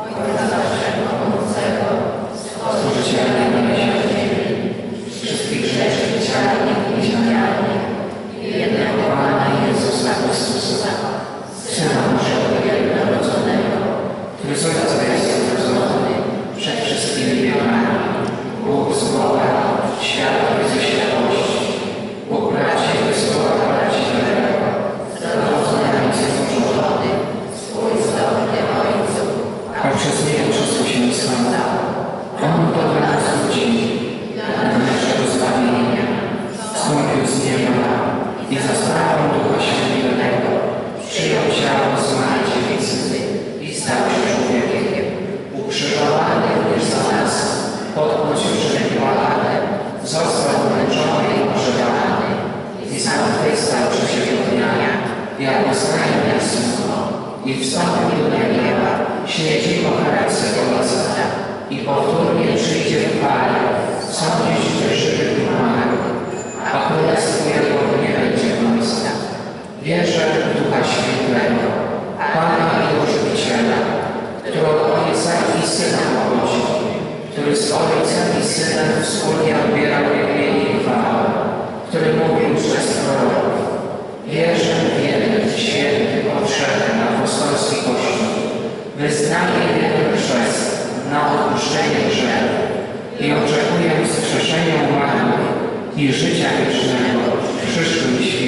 Stworzyciela nieba i ziemi, wszystkich rzeczy widzialnych i niewidzialnych, jednego Pana Jezusa Chrystusa, Syna naszego jednorodzonego, który z Ojca jest zrodzony przed wszystkimi wiekami, Bóg z Boga, światło ze światłości, Bóg prawdziwy z Boga prawdziwego, zrodzony z stworzony, współistotny Ojcu, a przez Niego wszystko się stało. On to dla nas ludzi, dla naszego zbawienia, wstąpił z nieba i za sprawą Ducha Świętego przyjął ciało z Maryi Dziewicy i stał się człowiekiem. Ukrzyżowany również za nas, pod Poncjuszem Piłatem, został umęczony i pogrzebany i zmartwychwstał trzeciego dnia, jak ostatnie jasno, i wstąpił do nieba, siedzi po prawicy Ojca i powtórnie przyjdzie w chwale, sądzić żywych i umarłych, a królestwo Jego nie będzie końca. Wierzę w Ducha Świętego, Pana i Ożywiciela, który od Ojca i Syna pochodzi, który z Ojcem i Synem wspólnie odbierał wielbienie i chwałę, który mówił przez proroków. Wierzę w jeden święty, powszechny, apostolski Kościół, wyznaję jeden chrzest na odpuszczenie grzechów i oczekuję wskrzeszenia umarłych i życia wiecznego w przyszłym świecie.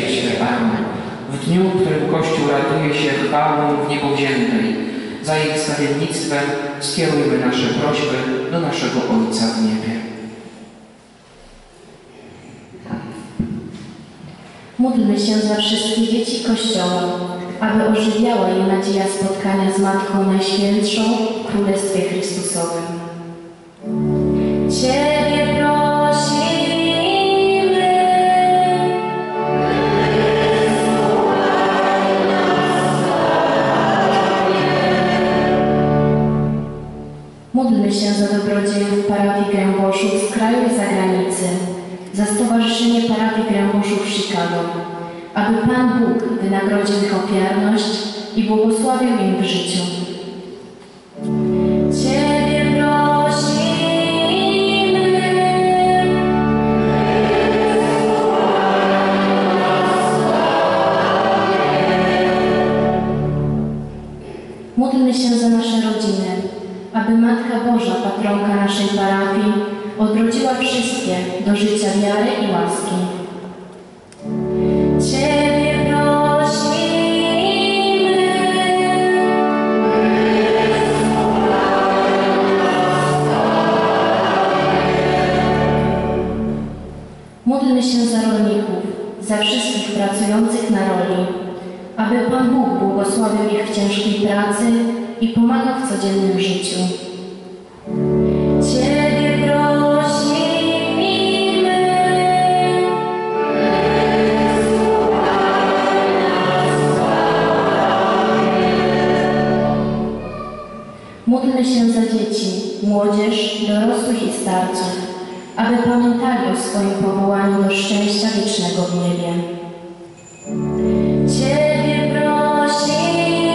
Kościół raduje się chwałą w niebo wziętej. Za ich stawiennictwem skierujmy nasze prośby do naszego Ojca w niebie. Módlmy się za wszystkie dzieci Kościoła, aby ożywiała je nadzieja spotkania z Matką Najświętszą w Królestwie Chrystusowym. Ciebie prosimy. Módlmy się za dobrodziejów parafii Gręboszów z kraju i zagranicy, za Stowarzyszenie Parafii Gręboszów w Chicago, aby Pan Bóg wynagrodził ich ofiarność i błogosławił im w życiu. Ciebie prosimy. Módlmy się za nasze rodziny, aby Matka Boża, patronka naszej parafii, odrodziła wszystkie do życia wiary i łaski. Ciebie prosimy. Módlmy się za rolników, za wszystkich pracujących na roli, aby Pan Bóg błogosławił ich w ciężkiej pracy i pomagał w codziennym życiu. Ciebie prosimy. Módlmy się za dzieci, młodzież, dorosłych i starców, aby pamiętali o swoim powołaniu do szczęścia wiecznego w niebie. Ciebie prosimy.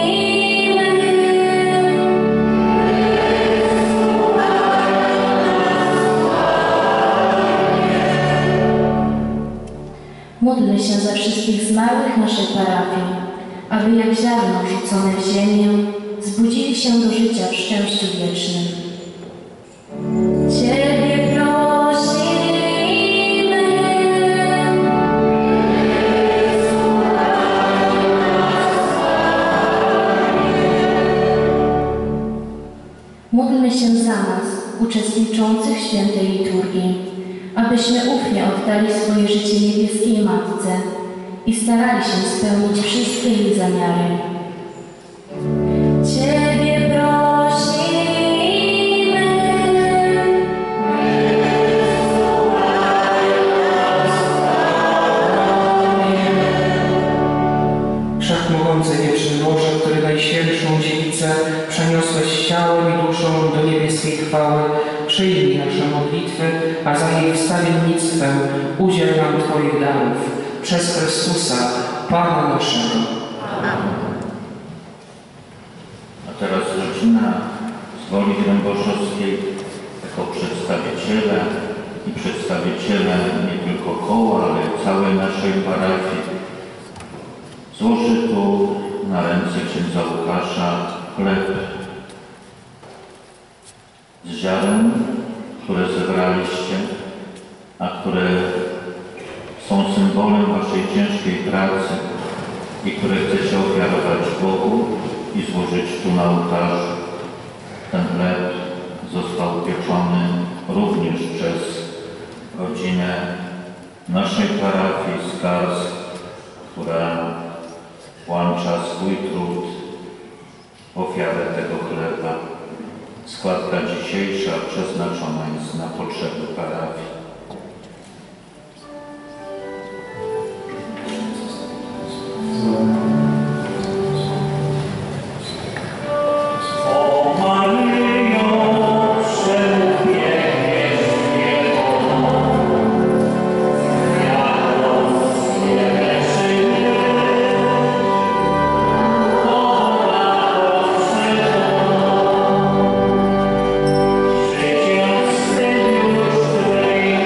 Módlmy się za wszystkich zmarłych naszej parafii, aby jak ziarno rzucone w ziemię zbudzili się do życia w szczęściu wiecznym. Ciebie prosimy. Módlmy się za nas, uczestniczących w świętej liturgii, abyśmy ufnie oddali swoje życie niebieskiej Matce i starali się spełnić wszystkie jej zamiary. Ciebie prosimy. Wszechmogący wieczny Boże, który Najświętszą Dziewicę przeniosłeś ciałem i duszą do niebieskiej chwały, przyjmij nasze modlitwy, a za jej wstawiennictwem udziel nam Twoich darów przez Chrystusa, Pana naszego. A teraz rodzina z woli gręboszowskiej jako przedstawiciele i przedstawiciele nie tylko koła, ale całej naszej parafii złoży tu na ręce księdza Łukasza chleb z ziaren, które zebraliście, a które są symbolem waszej ciężkiej pracy i które chcecie ofiarować Bogu i złożyć tu na ołtarzu. Ten chleb został upieczony również przez rodzinę naszej parafii z Kars, która włącza swój trud w ofiarę tego chleba. Składka dzisiejsza przeznaczona jest na potrzeby parafii. O Maryjo, przemówienie Życie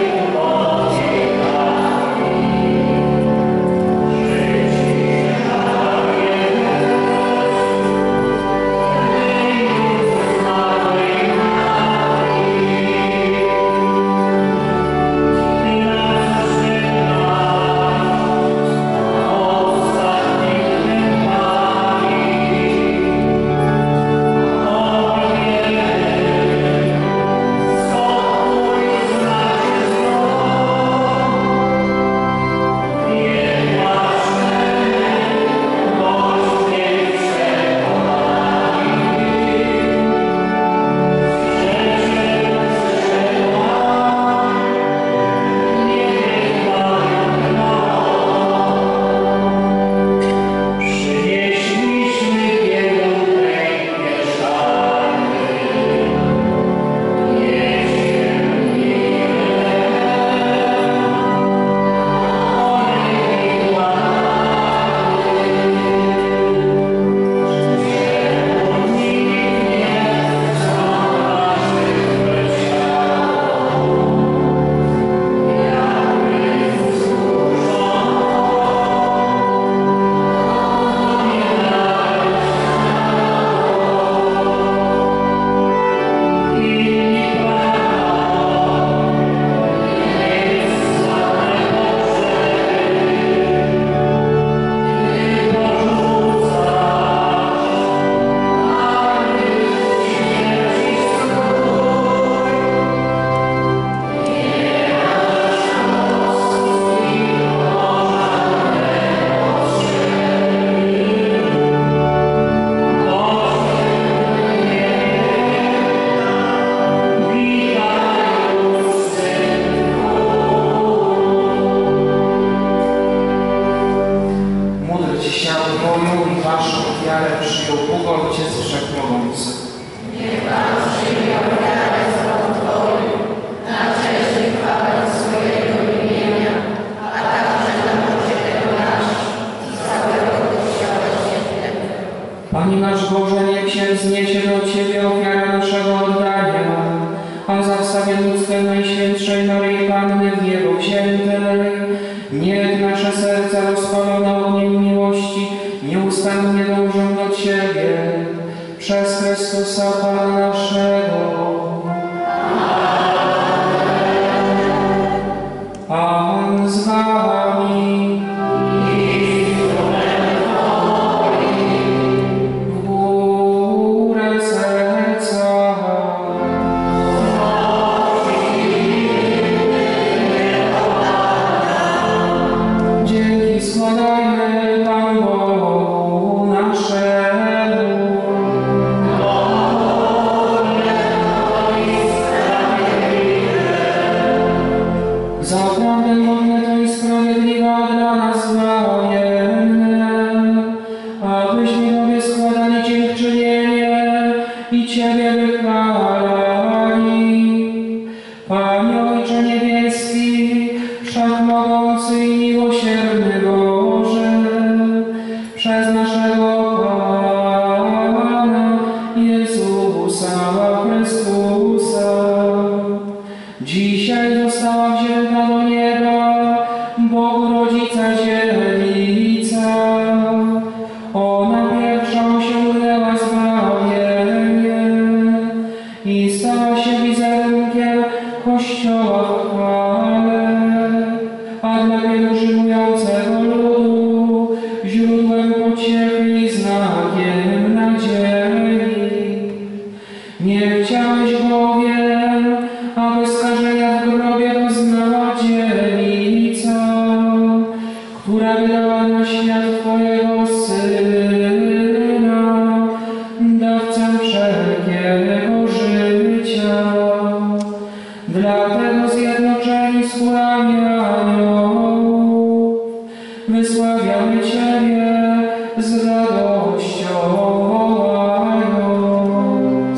i waszą ofiarę przyjął Bóg Ojciec Wszechmogący. Niech Pan przyjmie ofiarę z rąk Twoich, na cześć i chwałę swojego imienia, a także na mocy tego nasz i całego Kościoła Świętego. Panie nasz Boże, niech się wzniesie do Ciebie ofiara naszego oddania, a za wstawiennictwem Najświętszej Maryi Panny w niebo wziętej, niech nasze serca rozpalone ogniem miłości nieustannie dążą do Ciebie, przez Chrystusa Pana naszego. Pan z Wami. W górę serca. Dzięki składajmy Panu Bogu naszemu. Zaprawdę godne to i sprawiedliwe dla nas wzajemne, abyśmy Tobie składali dziękczynienie i Ciebie wychwalali. Panie Ojcze Niebieski, Wszechmogący i miłosierny Boże, przez naszego Pana Jezusa Chrystusa, dzisiaj została wzięta do nieba Bogu Rodzica dziewica. Ona pierwsza osiągnęła zbawienie i stała się wizerunkiem Kościoła w chwale, a dla pielgrzymującego ludu źródłem pociechy i znakiem nadziei. Nie chciałeś bowiem, aby skażenia w grobie doznała dziewica, która wydała na świat Twojego Syna, dawcę wszelkiego życia. Dlatego zjednoczeni z chórami aniołów wysławiamy Ciebie z radością wołając.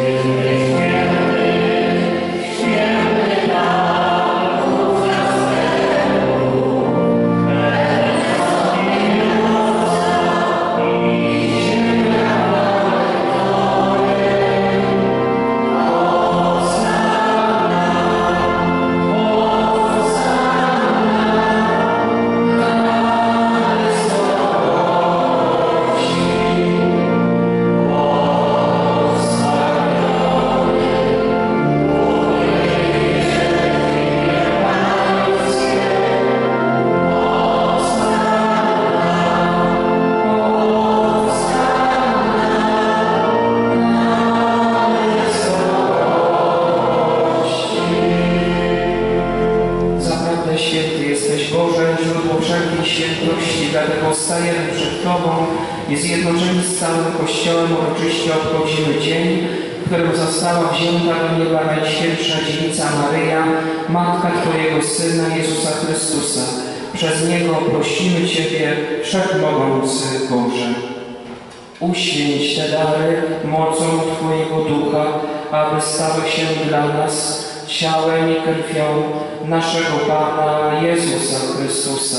Zaprawdę święty jesteś Boże, źródło wszelkiej świętości, dlatego stajemy przed Tobą i zjednoczeni z całym Kościołem uroczyście obchodzimy dzień, w którym została wzięta do nieba Najświętsza Dziewica Maryja, Matka Twojego Syna Jezusa Chrystusa. Przez Niego prosimy Ciebie, Wszechmogący Boże. Uświęć te dary mocą Twojego Ducha, aby stały się dla nas ciałem i krwią naszego Pana Jezusa Chrystusa.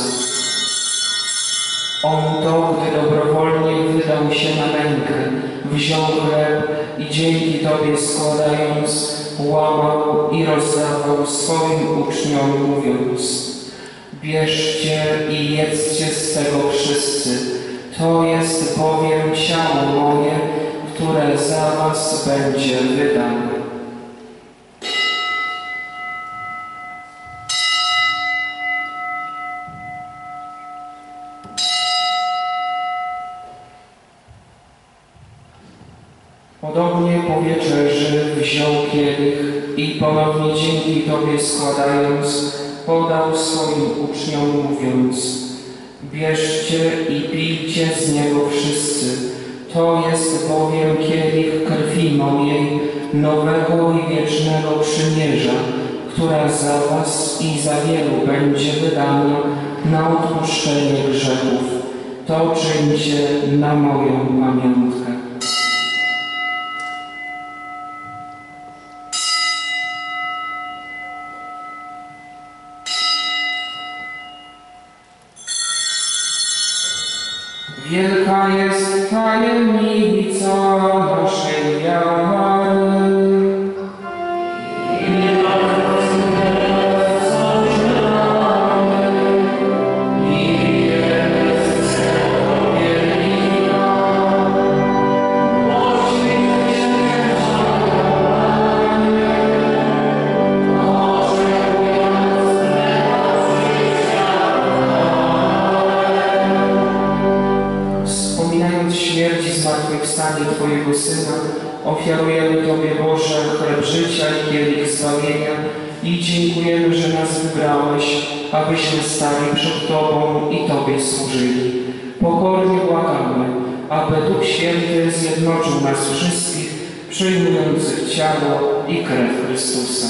On to, gdy dobrowolnie wydał się na mękę, wziął chleb i dzięki Tobie składając, łamał i rozdawał swoim uczniom, mówiąc: bierzcie i jedzcie z tego wszyscy, to jest bowiem ciało moje, które za was będzie wydane. Podobnie po wieczerzy wziął kielich i ponownie dzięki Tobie składając, podał swoim uczniom, mówiąc: bierzcie i pijcie z niego wszyscy, to jest bowiem kielich krwi mojej, nowego i wiecznego przymierza, która za was i za wielu będzie wydana na odpuszczenie grzechów. To czyńcie na moją pamiątkę. Wielka jest tajemnica naszej wiary. Wspominając śmierć i zmartwychwstanie Twojego Syna, ofiarujemy Tobie, Boże, chleb życia i kielich zbawienia i dziękujemy, że nas wybrałeś, abyśmy stali przed Tobą i Tobie służyli. Pokornie błagamy, aby Duch Święty zjednoczył nas wszystkich, przyjmujących ciało i krew Chrystusa.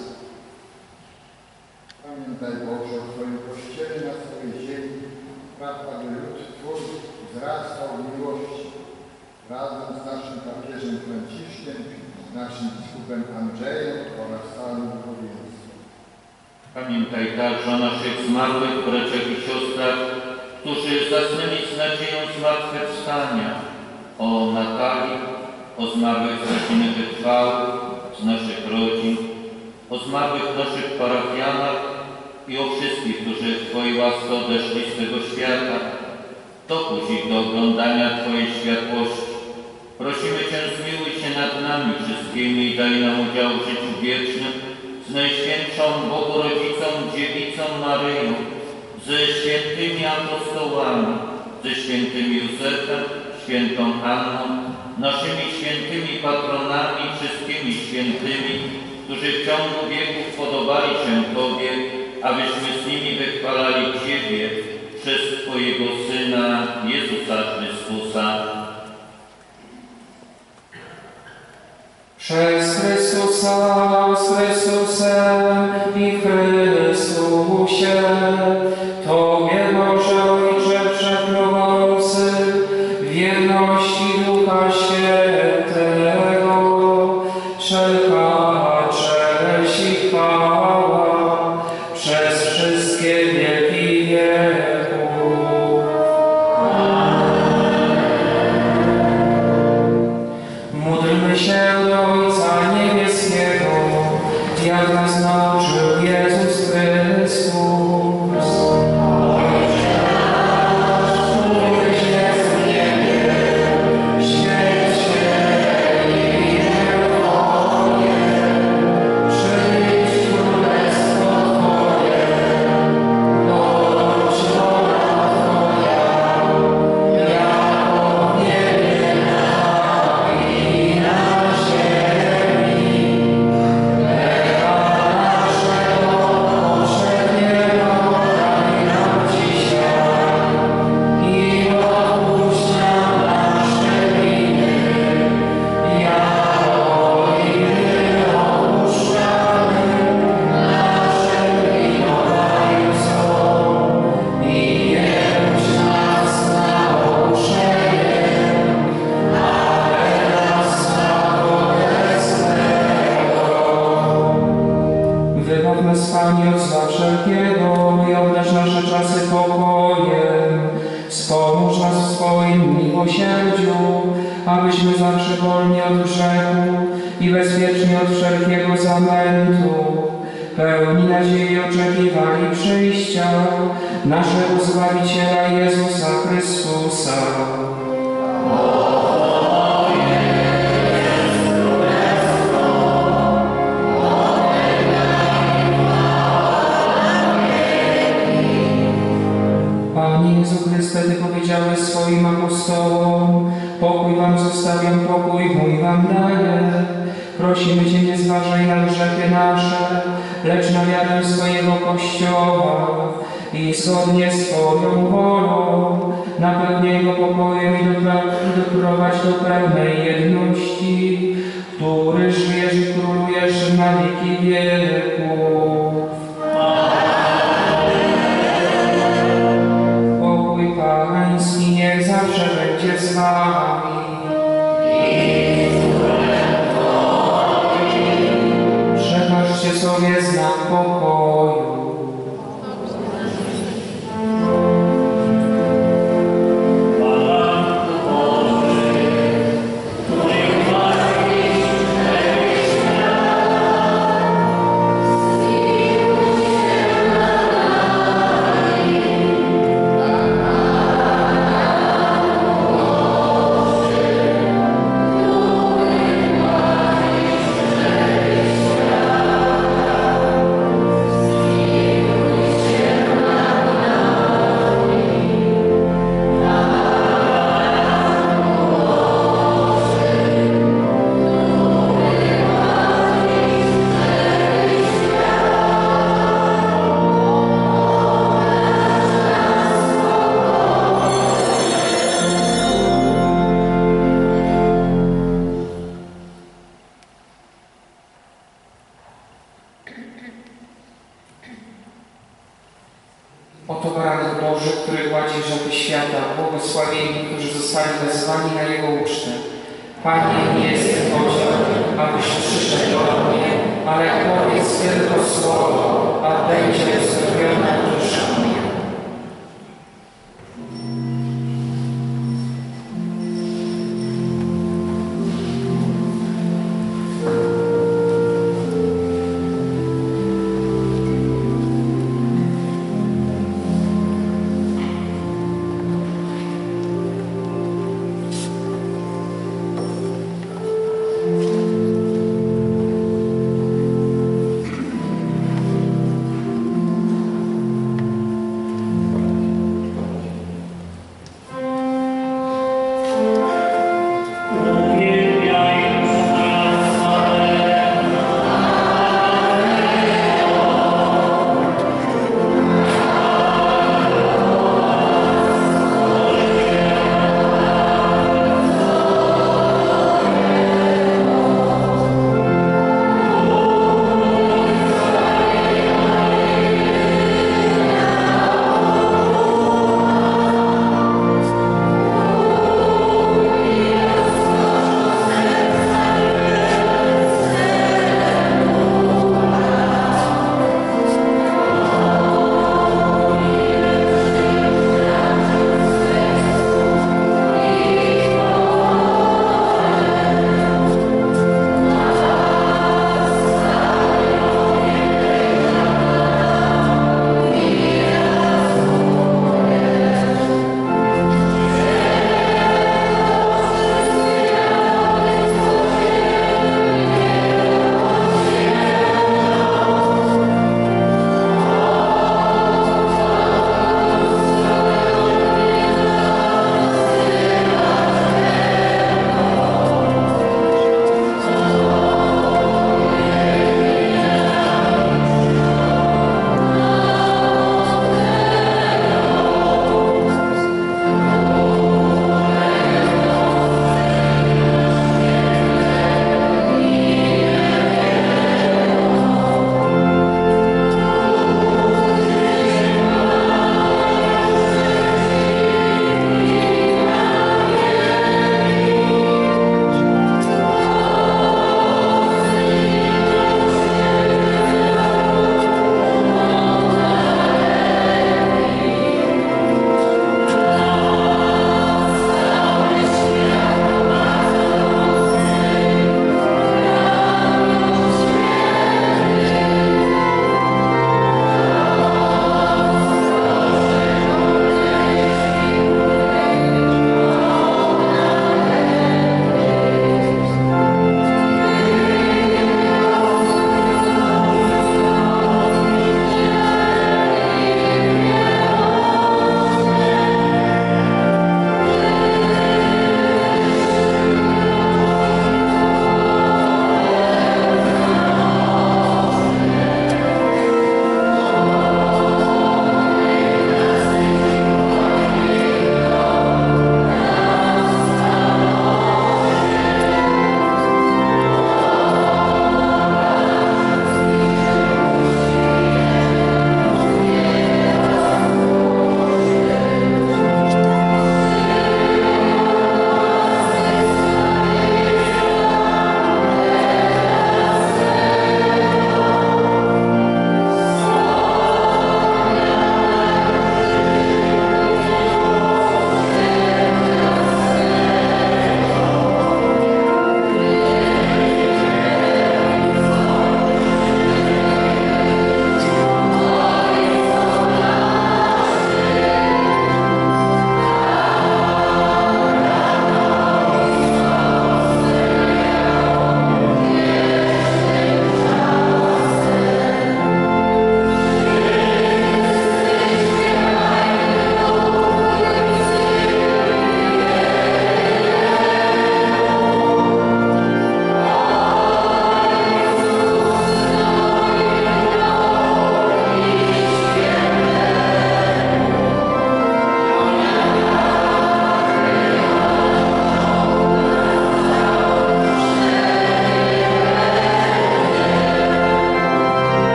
Pamiętaj Boże o Twoim Kościele na swojej ziemi, spraw, aby lud Twój wzrastał w miłości. Razem z naszym papieżem Franciszkiem, z naszym biskupem Andrzejem oraz całym duchowieństwem. Pamiętaj także o naszych zmarłych braciach i siostrach, którzy zasnęli z nadzieją zmartwychwstania, o Natalii, o zmarłych z rodziny wytrwałych, z naszych rodzin, o zmarłych naszych parafianach i o wszystkich, którzy w Twojej łasce odeszli z tego świata. Dopuść ich do oglądania Twojej światłości. Prosimy Cię, zmiłuj się nad nami wszystkimi i daj nam udział w życiu wiecznym z Najświętszą Bogorodzicą Dziewicą Maryją, ze świętymi apostołami, ze świętym Józefem, świętą Anną, naszymi świętymi patronami i wszystkimi świętymi, którzy w ciągu wieków podobali się Tobie, abyśmy z nimi wychwalali Ciebie przez Twojego Syna Jezusa Chrystusa. Przez Chrystusa, z Chrystusem i w Chrystusie, Tobie, Boże Ojcze Wszechmogący, w jedności Ducha Świętego, wszelka cześć i chwała przez wszystkie wieki wieków. Módlmy się do Ojca Niebieskiego, jak nas nauczył Jezus Chrystus. Któryś jest w niebie, święć się imię Twoje, przyjdź królestwo Twoje, bądź wola Twoja, jako w niebie, tak i na ziemi. Chleba naszego powszedniego daj nam dzisiaj i odpuść nam nasze winy, jako i my odpuszczamy naszym winowajcom. I nie wódź nas na pokuszenie, ale nas zbaw złego. Wybaw nas, Panie, od zła wszelkiego i obdarz nasze czasy pokojem. Wspomóż nas w swoim miłosierdziu, abyśmy zawsze wolni od grzechu i bezpieczni od wszelkiego zamętu, pełni nadziei oczekiwali przyjścia naszego Zbawiciela Jezusa Chrystusa. Panie Jezu Chryste, Ty powiedziałeś swoim apostołom: pokój Wam zostawiam, pokój mój Wam daję. Prosimy Cię, nie zważaj na grzechy nasze, lecz na wiarę swojego Kościoła i zgodnie z Twoją wolą napełnij go pokojem i doprowadź do pełnej jedności, który żyjesz i królujesz na wieki wieków. Pokój Pański wami. Przekażcie sobie znak pokoju. Oto baranek Boży, który gładzi grzechy świata, błogosławieni, którzy zostali wezwani na Jego ucztę. Panie, nie jestem godzien, abyś przyszedł do mnie, ale powiedz tylko słowo, a będzie uzdrowiona dusza moja.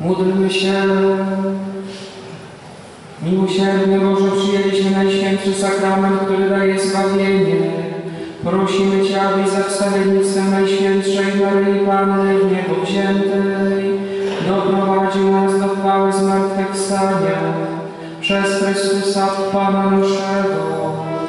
Módlmy się. Miłosierny Boże, przyjęliśmy Najświętszy Sakrament, który daje zbawienie. Prosimy Cię, abyś za wstawiennictwem Najświętszej Maryi Panny w niebo wziętej doprowadził nas do chwały zmartwychwstania przez Chrystusa Pana naszego.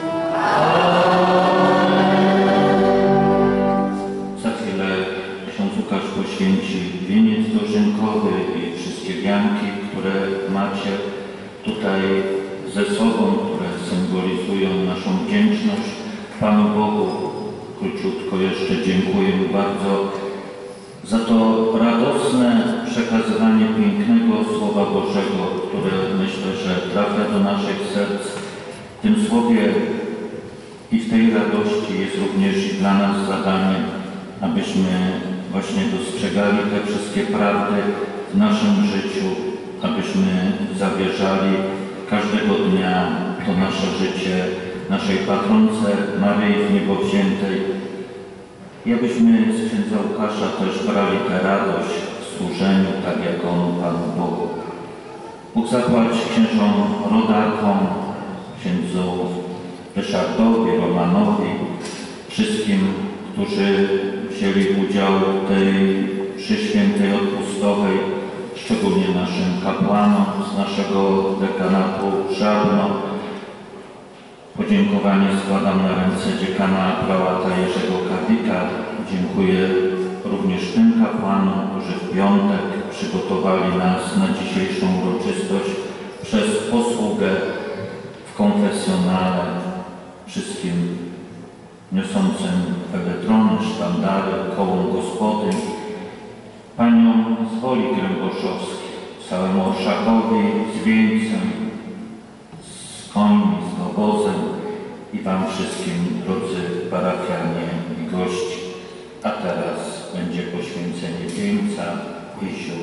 Za chwilę ksiądz Łukasz poświęci wieniec dożynkowy i wszystkie wianki, które macie tutaj ze sobą, które symbolizują naszą wdzięczność Panu Bogu. Króciutko jeszcze dziękuję bardzo za to radosne przekazywanie pięknego Słowa Bożego, które myślę, że trafia do naszych serc. W tym Słowie i w tej radości jest również i dla nas zadanie, abyśmy właśnie dostrzegali te wszystkie prawdy w naszym życiu, abyśmy zawierzali każdego dnia to nasze życie naszej patronce Maryi w niebo wziętej i abyśmy z księdza Łukasza też brali tę radość w służeniu, tak jak on Panu Bogu. Bóg zapłać księżom rodakom, księdzu Ryszardowi, Romanowi, wszystkim, którzy wzięli udział w tej mszy świętej odpustowej, szczególnie naszym kapłanom z naszego dekanatu Żarno. Podziękowanie składam na ręce dziekana prałata Jerzego Kawika. Dziękuję również tym kapłanom, którzy w piątek przygotowali nas na dzisiejszą uroczystość przez posługę w konfesjonale, wszystkim niosącym feletrony, sztandary, kołom gospodyń, paniom z Woli Gręboszowskiej, całemu Orszakowi z wieńcem, z końmi, z obozem i wam wszystkim, drodzy parafianie i gości. A teraz będzie poświęcenie wieńca i ziół.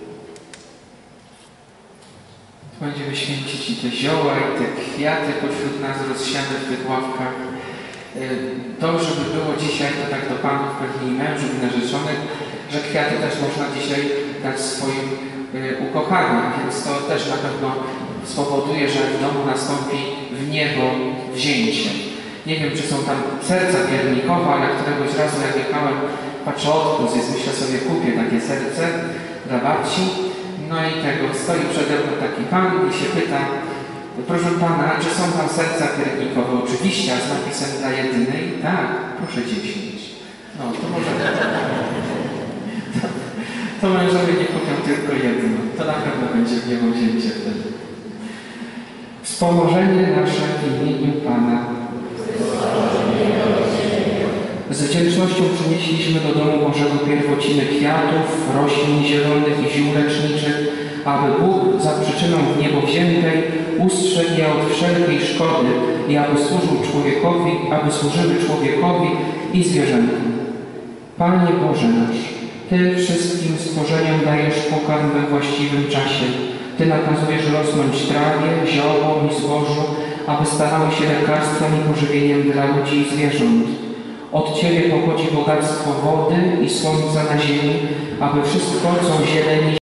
Będziemy święcić i te zioła, i te kwiaty pośród nas rozsiane w tych ławkach. Dobrze by było dzisiaj, to tak do panów, pewnie i mężów, i narzeczonych, że kwiaty też można dzisiaj dać swoim ukochanym, więc to też na pewno spowoduje, że w domu nastąpi w niebo wzięcie. Nie wiem, czy są tam serca piernikowe, ale któregoś razu jak jechałem, patrzę odpust, więc myślę sobie, kupię takie serce dla babci. No i tego, stoi przede mną taki pan i się pyta, proszę pana, czy są tam serca piernikowe? Oczywiście, a z napisem dla jedynej? Tak, proszę 10. No, to może... To mężowie nie kupią tylko jedno. To na pewno będzie w niebo wzięcie wtedy. Wspomożenie nasze w imieniu Pana. Z wdzięcznością przynieśliśmy do domu Bożego pierwociny kwiatów, roślin zielonych i ziół leczniczych, aby Bóg za przyczyną w niebo wziętej ustrzegł je od wszelkiej szkody i aby służyły człowiekowi i zwierzętom. Panie Boże nasz, Ty wszystkim stworzeniom dajesz pokarm we właściwym czasie. Ty nakazujesz rosnąć trawie, ziołom i zbożu, aby stawały się lekarstwem i pożywieniem dla ludzi i zwierząt. Od Ciebie pochodzi bogactwo wody i słońca na ziemi, aby wszystko, co zieleni